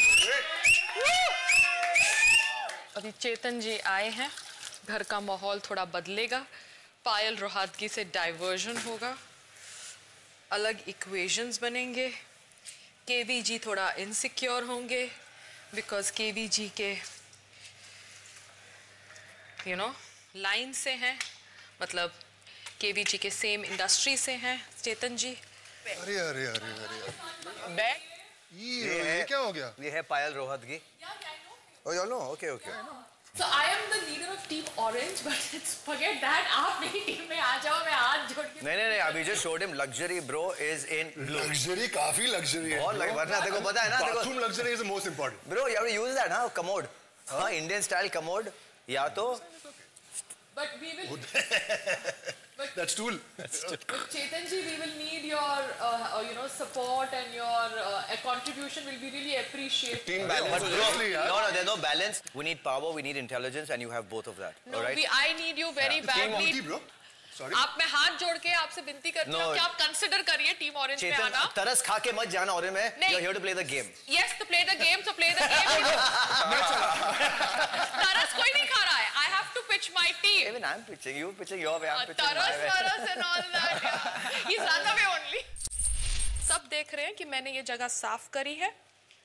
अभी चेतन जी आए हैं घर का माहौल थोड़ा बदलेगा पायल रोहातगी से डाइवर्जन होगा अलग इक्वेशंस बनेंगे केवी जी थोड़ा इनसिक्योर होंगे बिकॉज केवी जी के लाइन से हैं मतलब केवी जी के सेम इंडस्ट्री से हैं चेतन जी अरे ये क्या हो गया ये है पायल Rohatgi Oh, y'all know? Okay. So I am the leader of Team Orange, but it's forget that. आप मेरी टीम में आ जाओ मैं हाथ जोड़ के नहीं अभी just showed him luxury bro is in luxury काफी luxury है बहुत वरना देखो पता है ना देखो bathroom luxury is the most important bro you have to use that ना commode हाँ Indian style commode या तो but we will that's tool Chetan ji we will need your support and your contribution will be really appreciated team balance no there's no balance we need power we need intelligence and you have both of that no all right I need you very badly bro sorry आप मैं हाथ जोड़ के आपसे विनती करती हूँ कि आप कंसिडर करिए टीम ऑरेंज में आना तरस खा के मत जाना ऑरेंज में you are here to play the game yes to play the game so play the game तरस कोई नहीं खा रहा है I have to pitch my team even I'm pitching you pitching your way I'm pitching तरस and all that he's run away only सब देख रहे हैं कि मैंने ये जगह साफ करी है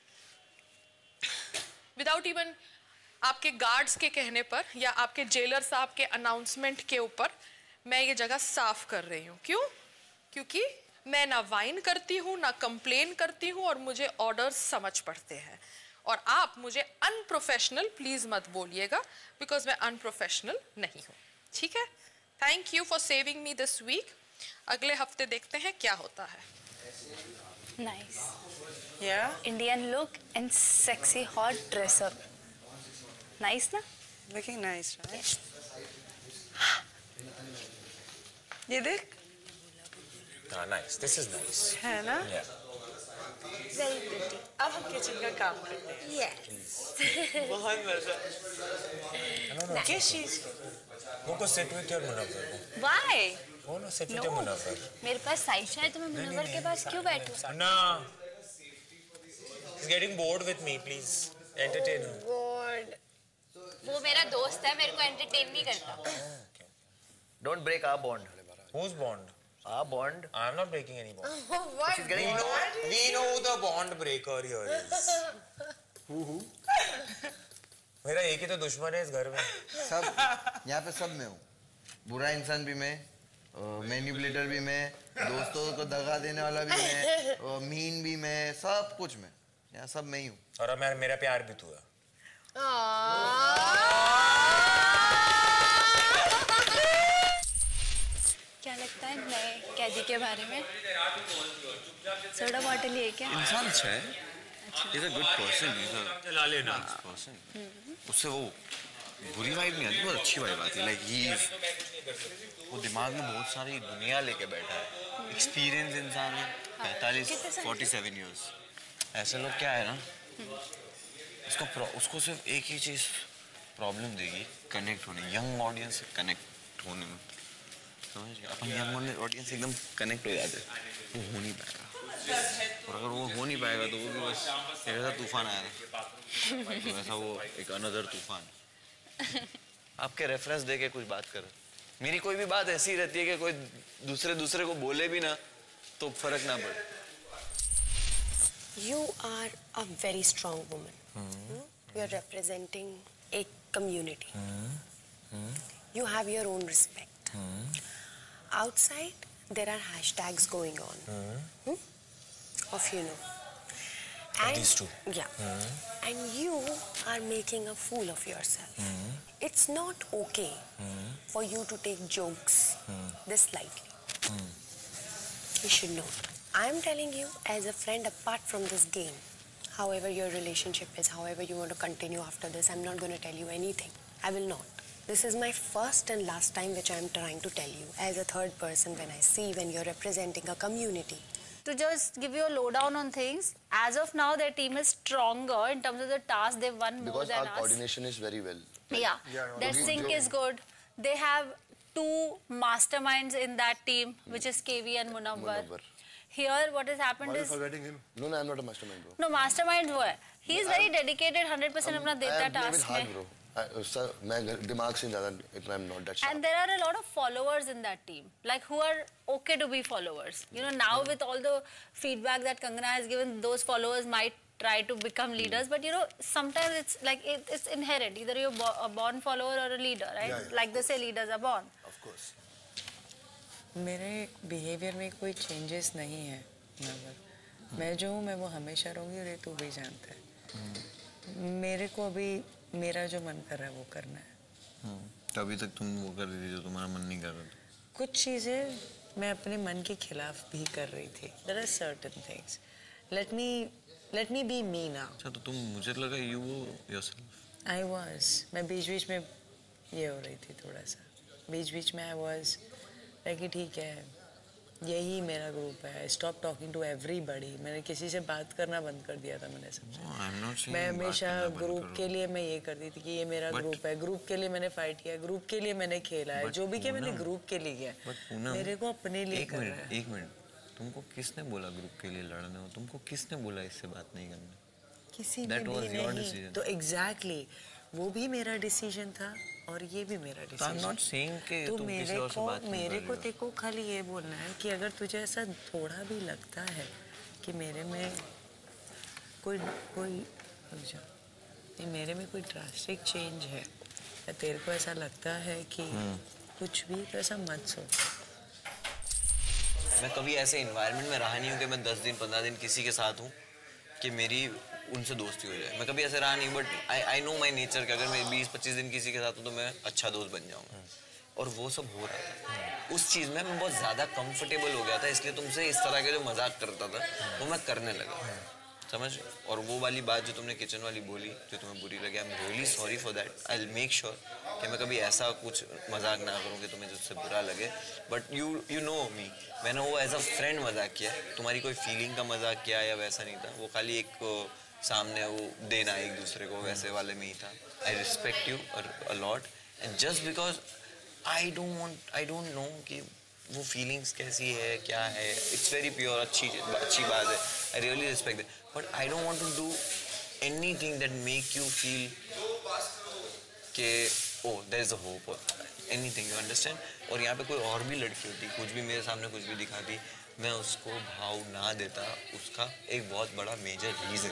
without even आपके गार्ड्स के कहने पर या आपके जेलर साहब के अनाउंसमेंट के ऊपर मैं ये जगह साफ कर रही हूँ क्यों क्योंकि मैं ना वाइन करती हूँ ना कंप्लेन करती हूँ और मुझे ऑर्डर्स समझ पड़ते हैं और आप मुझे अनप्रोफेशनल प्लीज मत बोलिएगा बिकॉज मैं अनप्रोफेशनल नहीं हूँ ठीक है thank you for saving me this week अगले हफ्ते देखते हैं क्या होता है Nice. Yeah? Indian look and sexy hot dress up. Nice ना? Looking nice, right? ये देख nice this is nice है ना? yeah Very pretty. अब हम किचन का काम करते हैं। Yes. बहुत मजा। किस चीज? Go sit with your Munawar. Why? Go no sit with your Munawar. मेरे पास साइशा है तो मैं मुनव्वर के पास क्यों बैठूं? No. He's getting bored with me. Please entertain her. Bored. वो मेरा दोस्त है, मेरे को entertain नहीं करता. Don't break our bond. Whose bond? Our bond. I'm not breaking any bond. What? She's getting We know who the bond breaker here is. Who? मेरा एक ही तो दुश्मन है इस घर में। सब यहाँ पे सब मैं हूँ, बुरा इंसान भी मैं, मैनिपुलेटर भी मैं, दोस्तों को दगा देने वाला भी मैं, मीन भी मैं, सब कुछ मैं, यहाँ सब मैं ही हूँ। और अब मेरा प्यार भी तू है। क्या लगता है नए कैदी के बारे में? सोडा बॉटल ही है क्या? इंसान अच्छा है, he's a good person, he's a चला लेना person. उससे वो बुरी वाइब नहीं आती, बहुत अच्छी वाइब आती है, like वो दिमाग में बहुत सारी दुनिया लेके बैठा है, एक्सपीरियंस इंसान है, 47 years. ऐसे लोग क्या है ना, उसको सिर्फ एक ही चीज प्रॉब्लम देगी, कनेक्ट होने, यंग ऑडियंस से कनेक्ट होने में। समझ गए? अपन यंग ऑडियंस एकदम कनेक्ट हो जाते हैं, वो हो नहीं पाएगा, और अगर वो हो नहीं पाएगा तो वो भी बस एक ऐसा तूफान आया था, तो ऐसा वो एक अनदर तूफान। आपके रेफरेंस दे के कुछ बात करो, मेरी कोई भी बात ऐसी रहती है कि कोई दूसरे को बोले भी ना तो फर्क ना पड़े। You are a very strong woman. You are representing a community. You have your own respect. Outside, there are hashtags going on. Of you know. And these two. Yeah. And you are making a fool of yourself. It's not okay for you to take jokes this lightly. You should know. I am telling you as a friend apart from this game, however your relationship is, however you want to continue after this, I'm not going to tell you anything. I will not. This is my first and last time which I am trying to tell you as a third person when I see when you're representing a community. To just give you a lowdown on things, as of now their team is stronger in terms of the task. They've won more Because than our us. coordination is very well. Yeah, their sync is good. They have two masterminds in that team, which is KV and Munawar. Here, what has happened is... forgetting him? No, I'm not a mastermind, bro. No, mastermind वो है. He is very dedicated, 100% अपना देता है task में. bro. Sir, मैं दिमाग से ज़्यादा इतना I'm not that sharp. And there are a lot of followers in that team, like who are okay to be followers. You know, now with all the feedback that Kangana has given, those followers might try to become leaders. But you know, sometimes it's like it's inherent. Either you're a born follower or a leader, right? Yeah, yeah. Like they say, leaders are born. Of course. मेरे behaviour में कोई changes नहीं है मुनव्वर। मैं जो हूँ मैं वो हमेशा रहूँगी और ये तू भी जानता है। मेरे को अभी मेरा जो मन कर रहा है वो करना है। तो अभी तक तुम वो कर रही थी जो तुम्हारा मन नहीं कर रहा था। कुछ चीज़ें मैं अपने मन के खिलाफ भी कर रही थी। There are certain things. Let me be me now. अच्छा तो तुम मुझे लगा you yourself. I was. मैं बीच-बीच में ये हो रही थी थोड़ा सा। बीच-बीच में I was कि ठीक है यही मेरा ग्रुप है। Stop talking to everybody. मैंने किसी से बात करना बंद कर दिया था मैंने सबसे। मैं हमेशा ग्रुप के लिए मैं ये करती थी कि ये मेरा ग्रुप है। ग्रुप के लिए मैंने फाइट किया, ग्रुप के लिए मैंने खेला है, जो भी किया मैंने ग्रुप के लिए किया। मेरे को अपने लिए करना है। एक मिनट, तुमको किसने बोला ग्रुप के लिए लड़ने हो? तुमको किसने बोला इससे बात नहीं करना? किसी ने भी नहीं। तो एग्जैक्टली वो भी मेरा डिसीजन था और ये भी मेरा डिसीजन। तो मेरे को तेको खाली ये बोलना है कि अगर तुझे ऐसा थोड़ा भी लगता है कि मेरे में कोई मेरे में कोई ड्रास्टिक चेंज है या तेरे को ऐसा लगता है कि कुछ भी, तो ऐसा मत सोच। मैं कभी ऐसे एनवायरनमेंट में रहा नहीं हूँ कि मैं 10 दिन 15 दिन किसी के साथ हूँ कि मेरी उनसे दोस्ती हो जाए। मैं कभी ऐसे रहा नहीं, but I know my nature कि अगर मैं 20-25 दिन किसी के साथ हूँ तो मैं अच्छा दोस्त बन जाऊँगा। और वो सब हो रहा था। उस चीज़ में मैं बहुत ज़्यादा कंफर्टेबल हो गया था, इसलिए तुमसे इस तरह के जो मजाक करता था वो मैं करने लगा। समझ। और वो वाली बात जो तुमने किचन वाली बोली जो तुम्हें बुरी लगी, I am really sorry for that. I will make sure कि मैं कभी ऐसा कुछ मजाक ना करूँ कि तुम्हें जिससे बुरा लगे। बट यू नो मी, मैंने वो एज अ फ्रेंड मजाक किया, तुम्हारी कोई फीलिंग का मजाक किया या वैसा नहीं था। वो खाली एक सामने वो देना एक दूसरे को वैसे वाले में ही था। I respect you a lot and just because I don't know कि वो फीलिंग्स कैसी है क्या है। इट्स वेरी प्योर, अच्छी बात है। I really respect that, but I don't want to do anything that make you feel कि oh there is a hope और एनीथिंग, यू अंडरस्टैंड। और यहाँ पे कोई और भी लड़की होती, कुछ भी मेरे सामने कुछ भी दिखाती, मैं उसको भाव ना देता। उसका एक बहुत बड़ा मेजर रीज़न,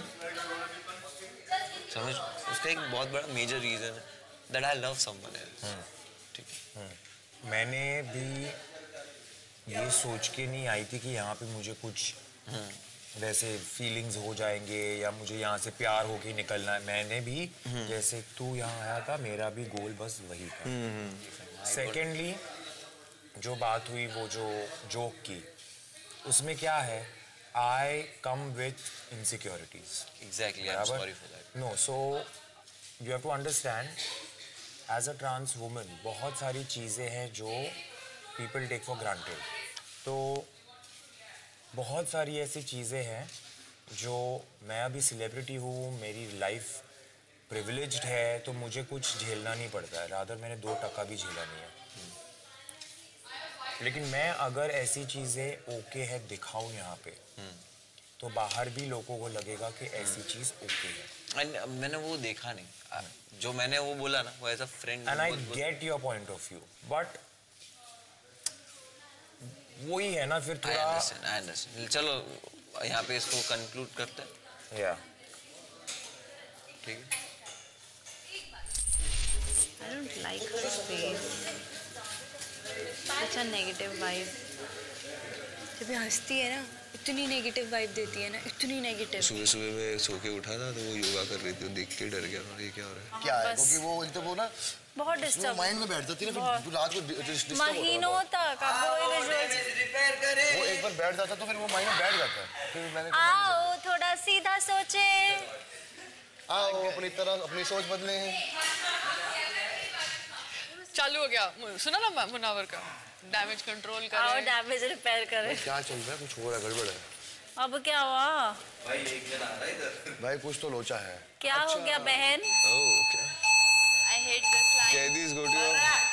समझ, उसका एक बहुत बड़ा मेजर रीज़न है that I love someone else. ठीक है, मैंने भी ये सोच के नहीं आई थी कि यहाँ पे मुझे कुछ वैसे फीलिंग्स हो जाएंगे या मुझे यहाँ से प्यार होके निकलना है। मैंने भी जैसे तू यहाँ आया था, मेरा भी गोल बस वही था। सेकेंडली जो बात हुई वो जो जोक की, उसमें क्या है, I come with insecurities. Exactly, I am sorry for that. No, so you have to understand as a trans woman बहुत सारी चीज़ें हैं जो पीपल टेक फॉर ग्रांटेड। तो बहुत सारी ऐसी चीज़ें हैं जो, मैं अभी सेलिब्रिटी हूँ, मेरी लाइफ प्रिविलेज्ड है, तो मुझे कुछ झेलना नहीं पड़ता है। रादर मैंने 2 टका भी झेला नहीं है। लेकिन मैं अगर ऐसी चीज़ें ओके है दिखाऊँ यहाँ पे, तो बाहर भी लोगों को लगेगा कि ऐसी चीज़ ओके है। मैंने वो देखा नहीं, जो मैंने वो बोला ना, वो as a friend. And I get your point of view, but वही है ना फिर थोड़ा। I understand. चलो यहाँ पे इसको कंक्लूड करते हैं। या ठीक है। I don't like her face. Such a negative vibe. जब ये हंसती है ना, इतनी नेगेटिव वाइब देती है ना, इतनी नेगेटिव। सुबह सुबह मैं सो के उठा था तो वो योगा कर रही थी, देख के डर गया मैं, ये क्या हो रहा है। क्या है, क्योंकि वो एक तो वो ना बहुत डिस्टर्ब माइंड में बैठ जाती है ना, फिर रात को डिस्टर्ब महीनों तक अब वो विजुअल्स रिपेयर करे। वो एक बार बैठ जाता तो फिर वो माइंड में बैठ जाता है। फिर मैंने आओ थोड़ा सीधा सोचे, आओ अपनी तरह अपनी सोच बदले। चालू हो गया, सुना ना मुनावर का डैमेज कंट्रोल कर। आओ डैमेज रिपेयर करें। क्या चल रहा है, कुछ हो रहा है, गड़बड़ है। अब क्या हुआ भाई? एक जन आ रहा है इधर। भाई कुछ तो लोचा है। क्या हो गया बहन? Oh okay. I hate this line. कैदीज go to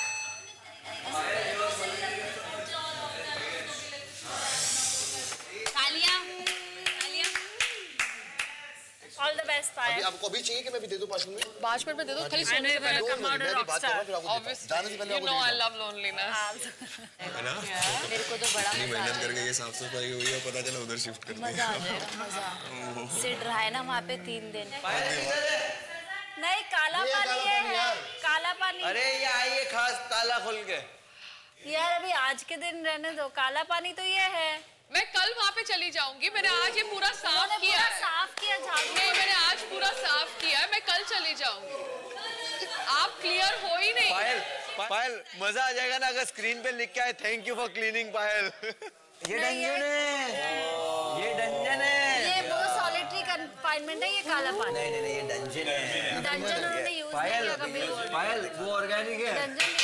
All the best, Payal. अभी आपको अभी चाहिए कि मैं भी दे दूं 5 मिनट में? 5 मिनट में दे दो, खाली सुनने से पहले come out a rock star. जाने से पहले You know I love loneliness. है ना। मेरे को तो बड़ा इतनी मजा मेहनत करके ये साफ सफाई हुई है, पता चला उधर शिफ्ट कर मजा आ जाएगा, मजा। सिट रहा है ना वहाँ पे 3 दिन। नहीं काला पानी है, काला पानी। अरे ये आइए खास ताला खोल के। यार अभी आज के दिन रहने दो, काला पानी तो ये है। मैं कल वहाँ पे चली जाऊंगी, मैंने आज ये पूरा साफ किया है। साफ किया झाड़ू। नहीं, मैंने आज पूरा साफ किया है, मैं कल चली जाऊंगी। आप क्लियर हो ही नहीं। पायल मजा आ जाएगा ना अगर स्क्रीन पे लिख के आए thank you for cleaning Payal. ये डंजन है, ये डंजन है। ये वो सॉलिटरी कन्फाइनमेंट है, ये काला पानी। नहीं ये डंजन है। डंजन उन्होंने यूज नहीं किया कभी। पायल वो ऑर्गेनिक है। डंजन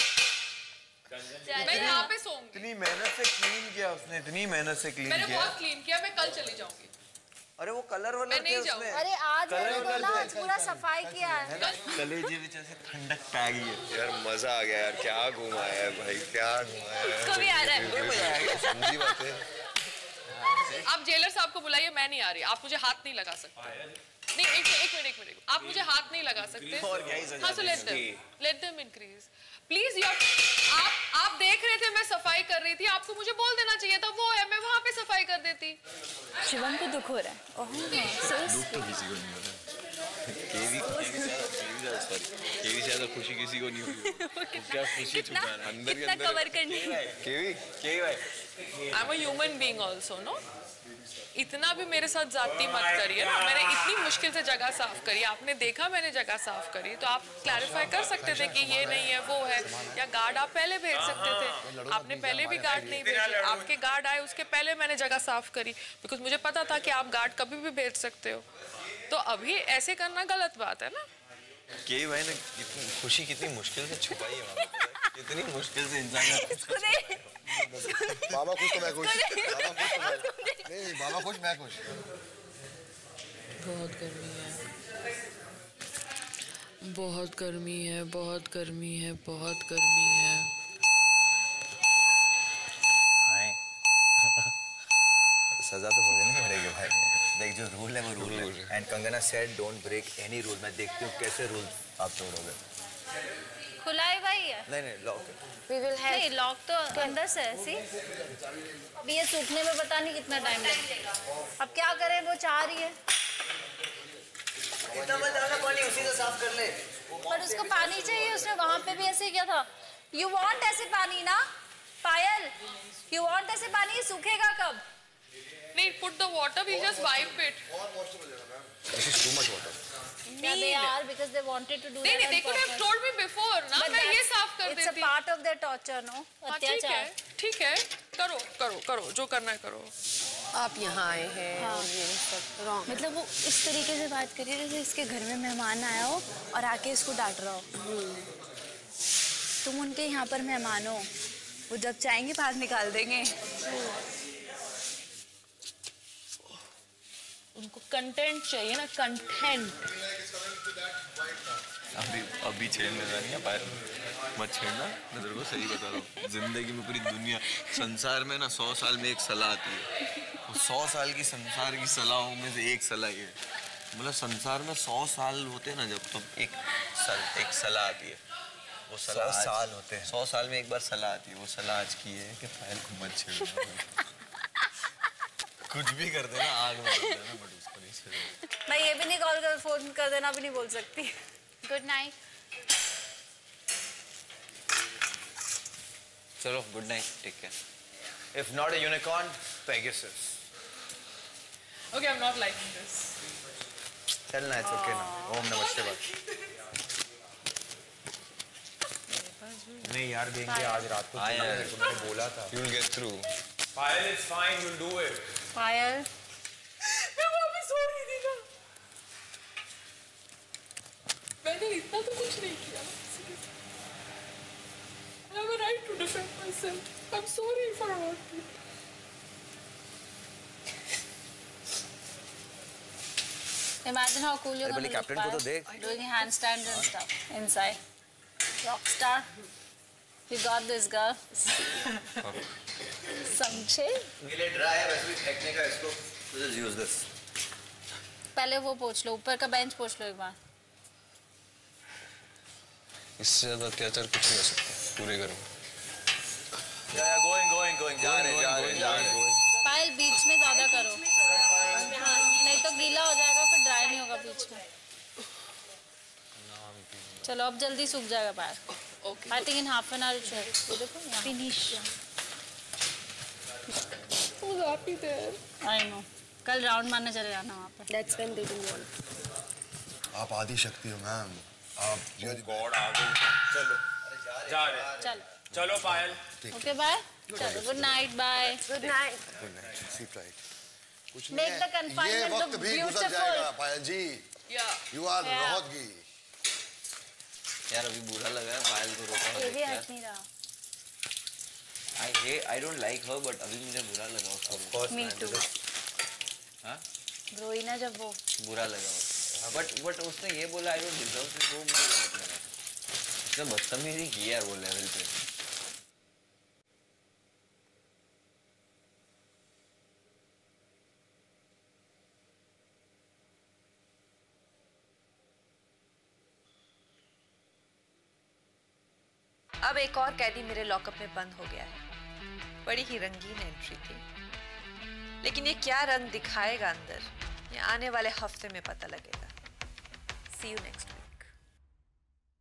मैं यहाँ पे सोऊंगी। इतनी मेहनत से क्लीन किया उसने, इतनी मेहनत से क्लीन मैंने किया। बहुत क्लीन किया, मैं कल चली जाऊंगी। अरे वो कलर वाला मैं नहीं जाऊंगी। अरे आज पूरा सफाई किया है। कलेजे विच से ठंडक पै गई है। यार मजा आ गया यार, क्या घुमाया है भाई, क्या घुमाया है। इसको भी आ रहा है। मजा आ गया, समझी बातें। आप जेलर साहब को बुलाइए, मैं नहीं आ रही। आप मुझे हाथ नहीं लगा सकते। नहीं, एक मिनट, आप मुझे हाथ नहीं लगा सकते। और क्या ही सजा हाँ, so let them increase. Please आप देख रहे थे मैं सफाई कर रही थी, आपको मुझे बोल देना चाहिए था, वो है मैं वहाँ पे सफाई कर देती। शिवम को दुख हो रहा है। दुख तो किसी को नहीं होता। केवी से ज्यादा खुशी किसी को नहीं होती। क्या खुशी छुपा है अंदर के अंदर। कवर करनी। KV I am a human being also, no? इतना भी मेरे साथ जाती मत करिए ना। मैंने इतनी मुश्किल से जगह साफ करी, आपने देखा मैंने जगह साफ करी, तो आप क्लैरिफाई कर सकते थे कि ये नहीं है वो है, या गार्ड आप पहले भेज सकते थे। आपने पहले भी गार्ड नहीं भेजे, आपके गार्ड आए उसके पहले मैंने जगह साफ करी, बिकॉज मुझे पता था कि आप गार्ड कभी भी भेज सकते हो। तो अभी ऐसे करना गलत बात है ना। के भाई ने खुशी कितनी मुश्किल से छुपाई है वहाँ पे, कितनी मुश्किल से इंसान बाबा खुश तो मैं खुश, नहीं बाबा खुश मैं खुश। बहुत गर्मी है, बहुत गर्मी है, बहुत गर्मी है, बहुत गर्मी है। सजा तो भुगतनी पड़ेगी भाई। देख जो रूल है वो रूल है। And Kangana said don't break any rule. मैं देखती हूँ कैसे रूल आप तोड़ोगे। खुला है भाई है? नहीं लॉक। नहीं लॉक तो अंदर से है। सी अभी ये सूखने में पता नहीं कितना टाइम लगेगा। अब क्या करें, वो चाह रही है। इतना मत डालना पानी, उसी से साफ कर ले। पर उसको पानी चाहिए, उसने वहां पे भी ऐसे किया था। यू वांट ऐसे पानी ना पायल, यू वांट ऐसे पानी। ये सूखेगा कब? नहीं, put the water, we just wipe it. This is too much water. Yeah, they are because they wanted to do that. नहीं, they could have told me before ना, मैं ये साफ कर देती। It's a part of their torture, no? अत्याचार। ठीक है, करो करो करो, जो करना है करो। आप यहाँ आए हैं और ये सब रॉन्ग। मतलब वो इस तरीके से बात करिए जैसे इसके घर में मेहमान आया हो और आके इसको डांट रहा हो। तुम उनके यहाँ पर मेहमान हो, वो जब चाहेंगे बाहर निकाल देंगे। उनको कंटेंट चाहिए ना, कंटेंट। अभी छेड़ने नहीं है पायल, मत छेड़ना। मैं तेरे को सही बता रहा हूँ, जिंदगी में पूरी दुनिया संसार में ना 100 साल में एक सलाह आती है। 100 साल की संसार की सलाहों में से एक सलाह ये, मतलब संसार में 100 साल होते हैं ना जब, तो एक सलाह आती है। वो सलाह 100 साल होते हैं। 100 साल में एक बार सलाह आती है। वो सलाह आज की है कि पायल को मत छेड़ना। कुछ भी कर देना, आग में कर देना, बट उसको नहीं छेड़ना। मैं ये भी नहीं कॉल कर, फोन कर देना भी नहीं बोल सकती। Good night. चलो good night, take care. If not a unicorn, Pegasus. Okay, I'm not liking this. चलना है, it's okay ना। ओम नमः शिवाय। नहीं यार देंगे आज रात को, मैंने बोला था। You'll get through. Payal, it's fine, you'll do it. पायल मैं वापस सो रही थी ना, मैंने इतना तो कुछ नहीं किया। I have a right to defend myself. I'm sorry for what you. Imagine how cool you're पहले gonna कैप्टन को तो देख। doing handstands and stuff inside. Rockstar. You got this, girl. समझे? ये ड्राई है, वैसे भी फेंकने का इसको। Just use this. पहले वो पोंछ लो, ऊपर का बेंच पोंछ लो एक बार। इससे ज्यादा अत्याचार कुछ नहीं हो सकता पूरे घर में। Going. जा रहे। पायल बीच में ज्यादा करो, नहीं तो गीला हो जाएगा, फिर ड्राई नहीं होगा बीच में। चलो अब जल्दी सूख जाएगा पायल। Okay. I think in half an hour it should. देखो यहाँ। Finish. Who's happy there? I know. कल राउंड मारने चले जाना वहाँ पे। That's when they didn't want. आप आदि शक्ति हो मैम, आप गॉड आ गई। चलो जा रहे। चलो पायल। Okay bye. चलो good night, bye. Good night. Good night, sleep right. कुछ Make the नहीं है, ये confinement वक्त look भी गुजर beautiful. जाएगा Payal ji. You are Yeah. Rohatgi. यार अभी बुरा लगा है पायल को रोका ये भी हुआ हंस नहीं रहा। I don't like her, but अभी मुझे बुरा लगा उसको। Me too. हाँ? रोई ना जब वो। बुरा लगा, बट उसने ये बोला I don't deserve this, वो मुझे गलत लगा। उसने बदतमीजी की यार वो लेवल पे। अब एक और कैदी मेरे लॉकअप में बंद हो गया है। बड़ी ही रंगीन एंट्री थी, लेकिन ये क्या रंग दिखाएगा अंदर, ये आने वाले हफ्ते में पता लगेगा। See you next week.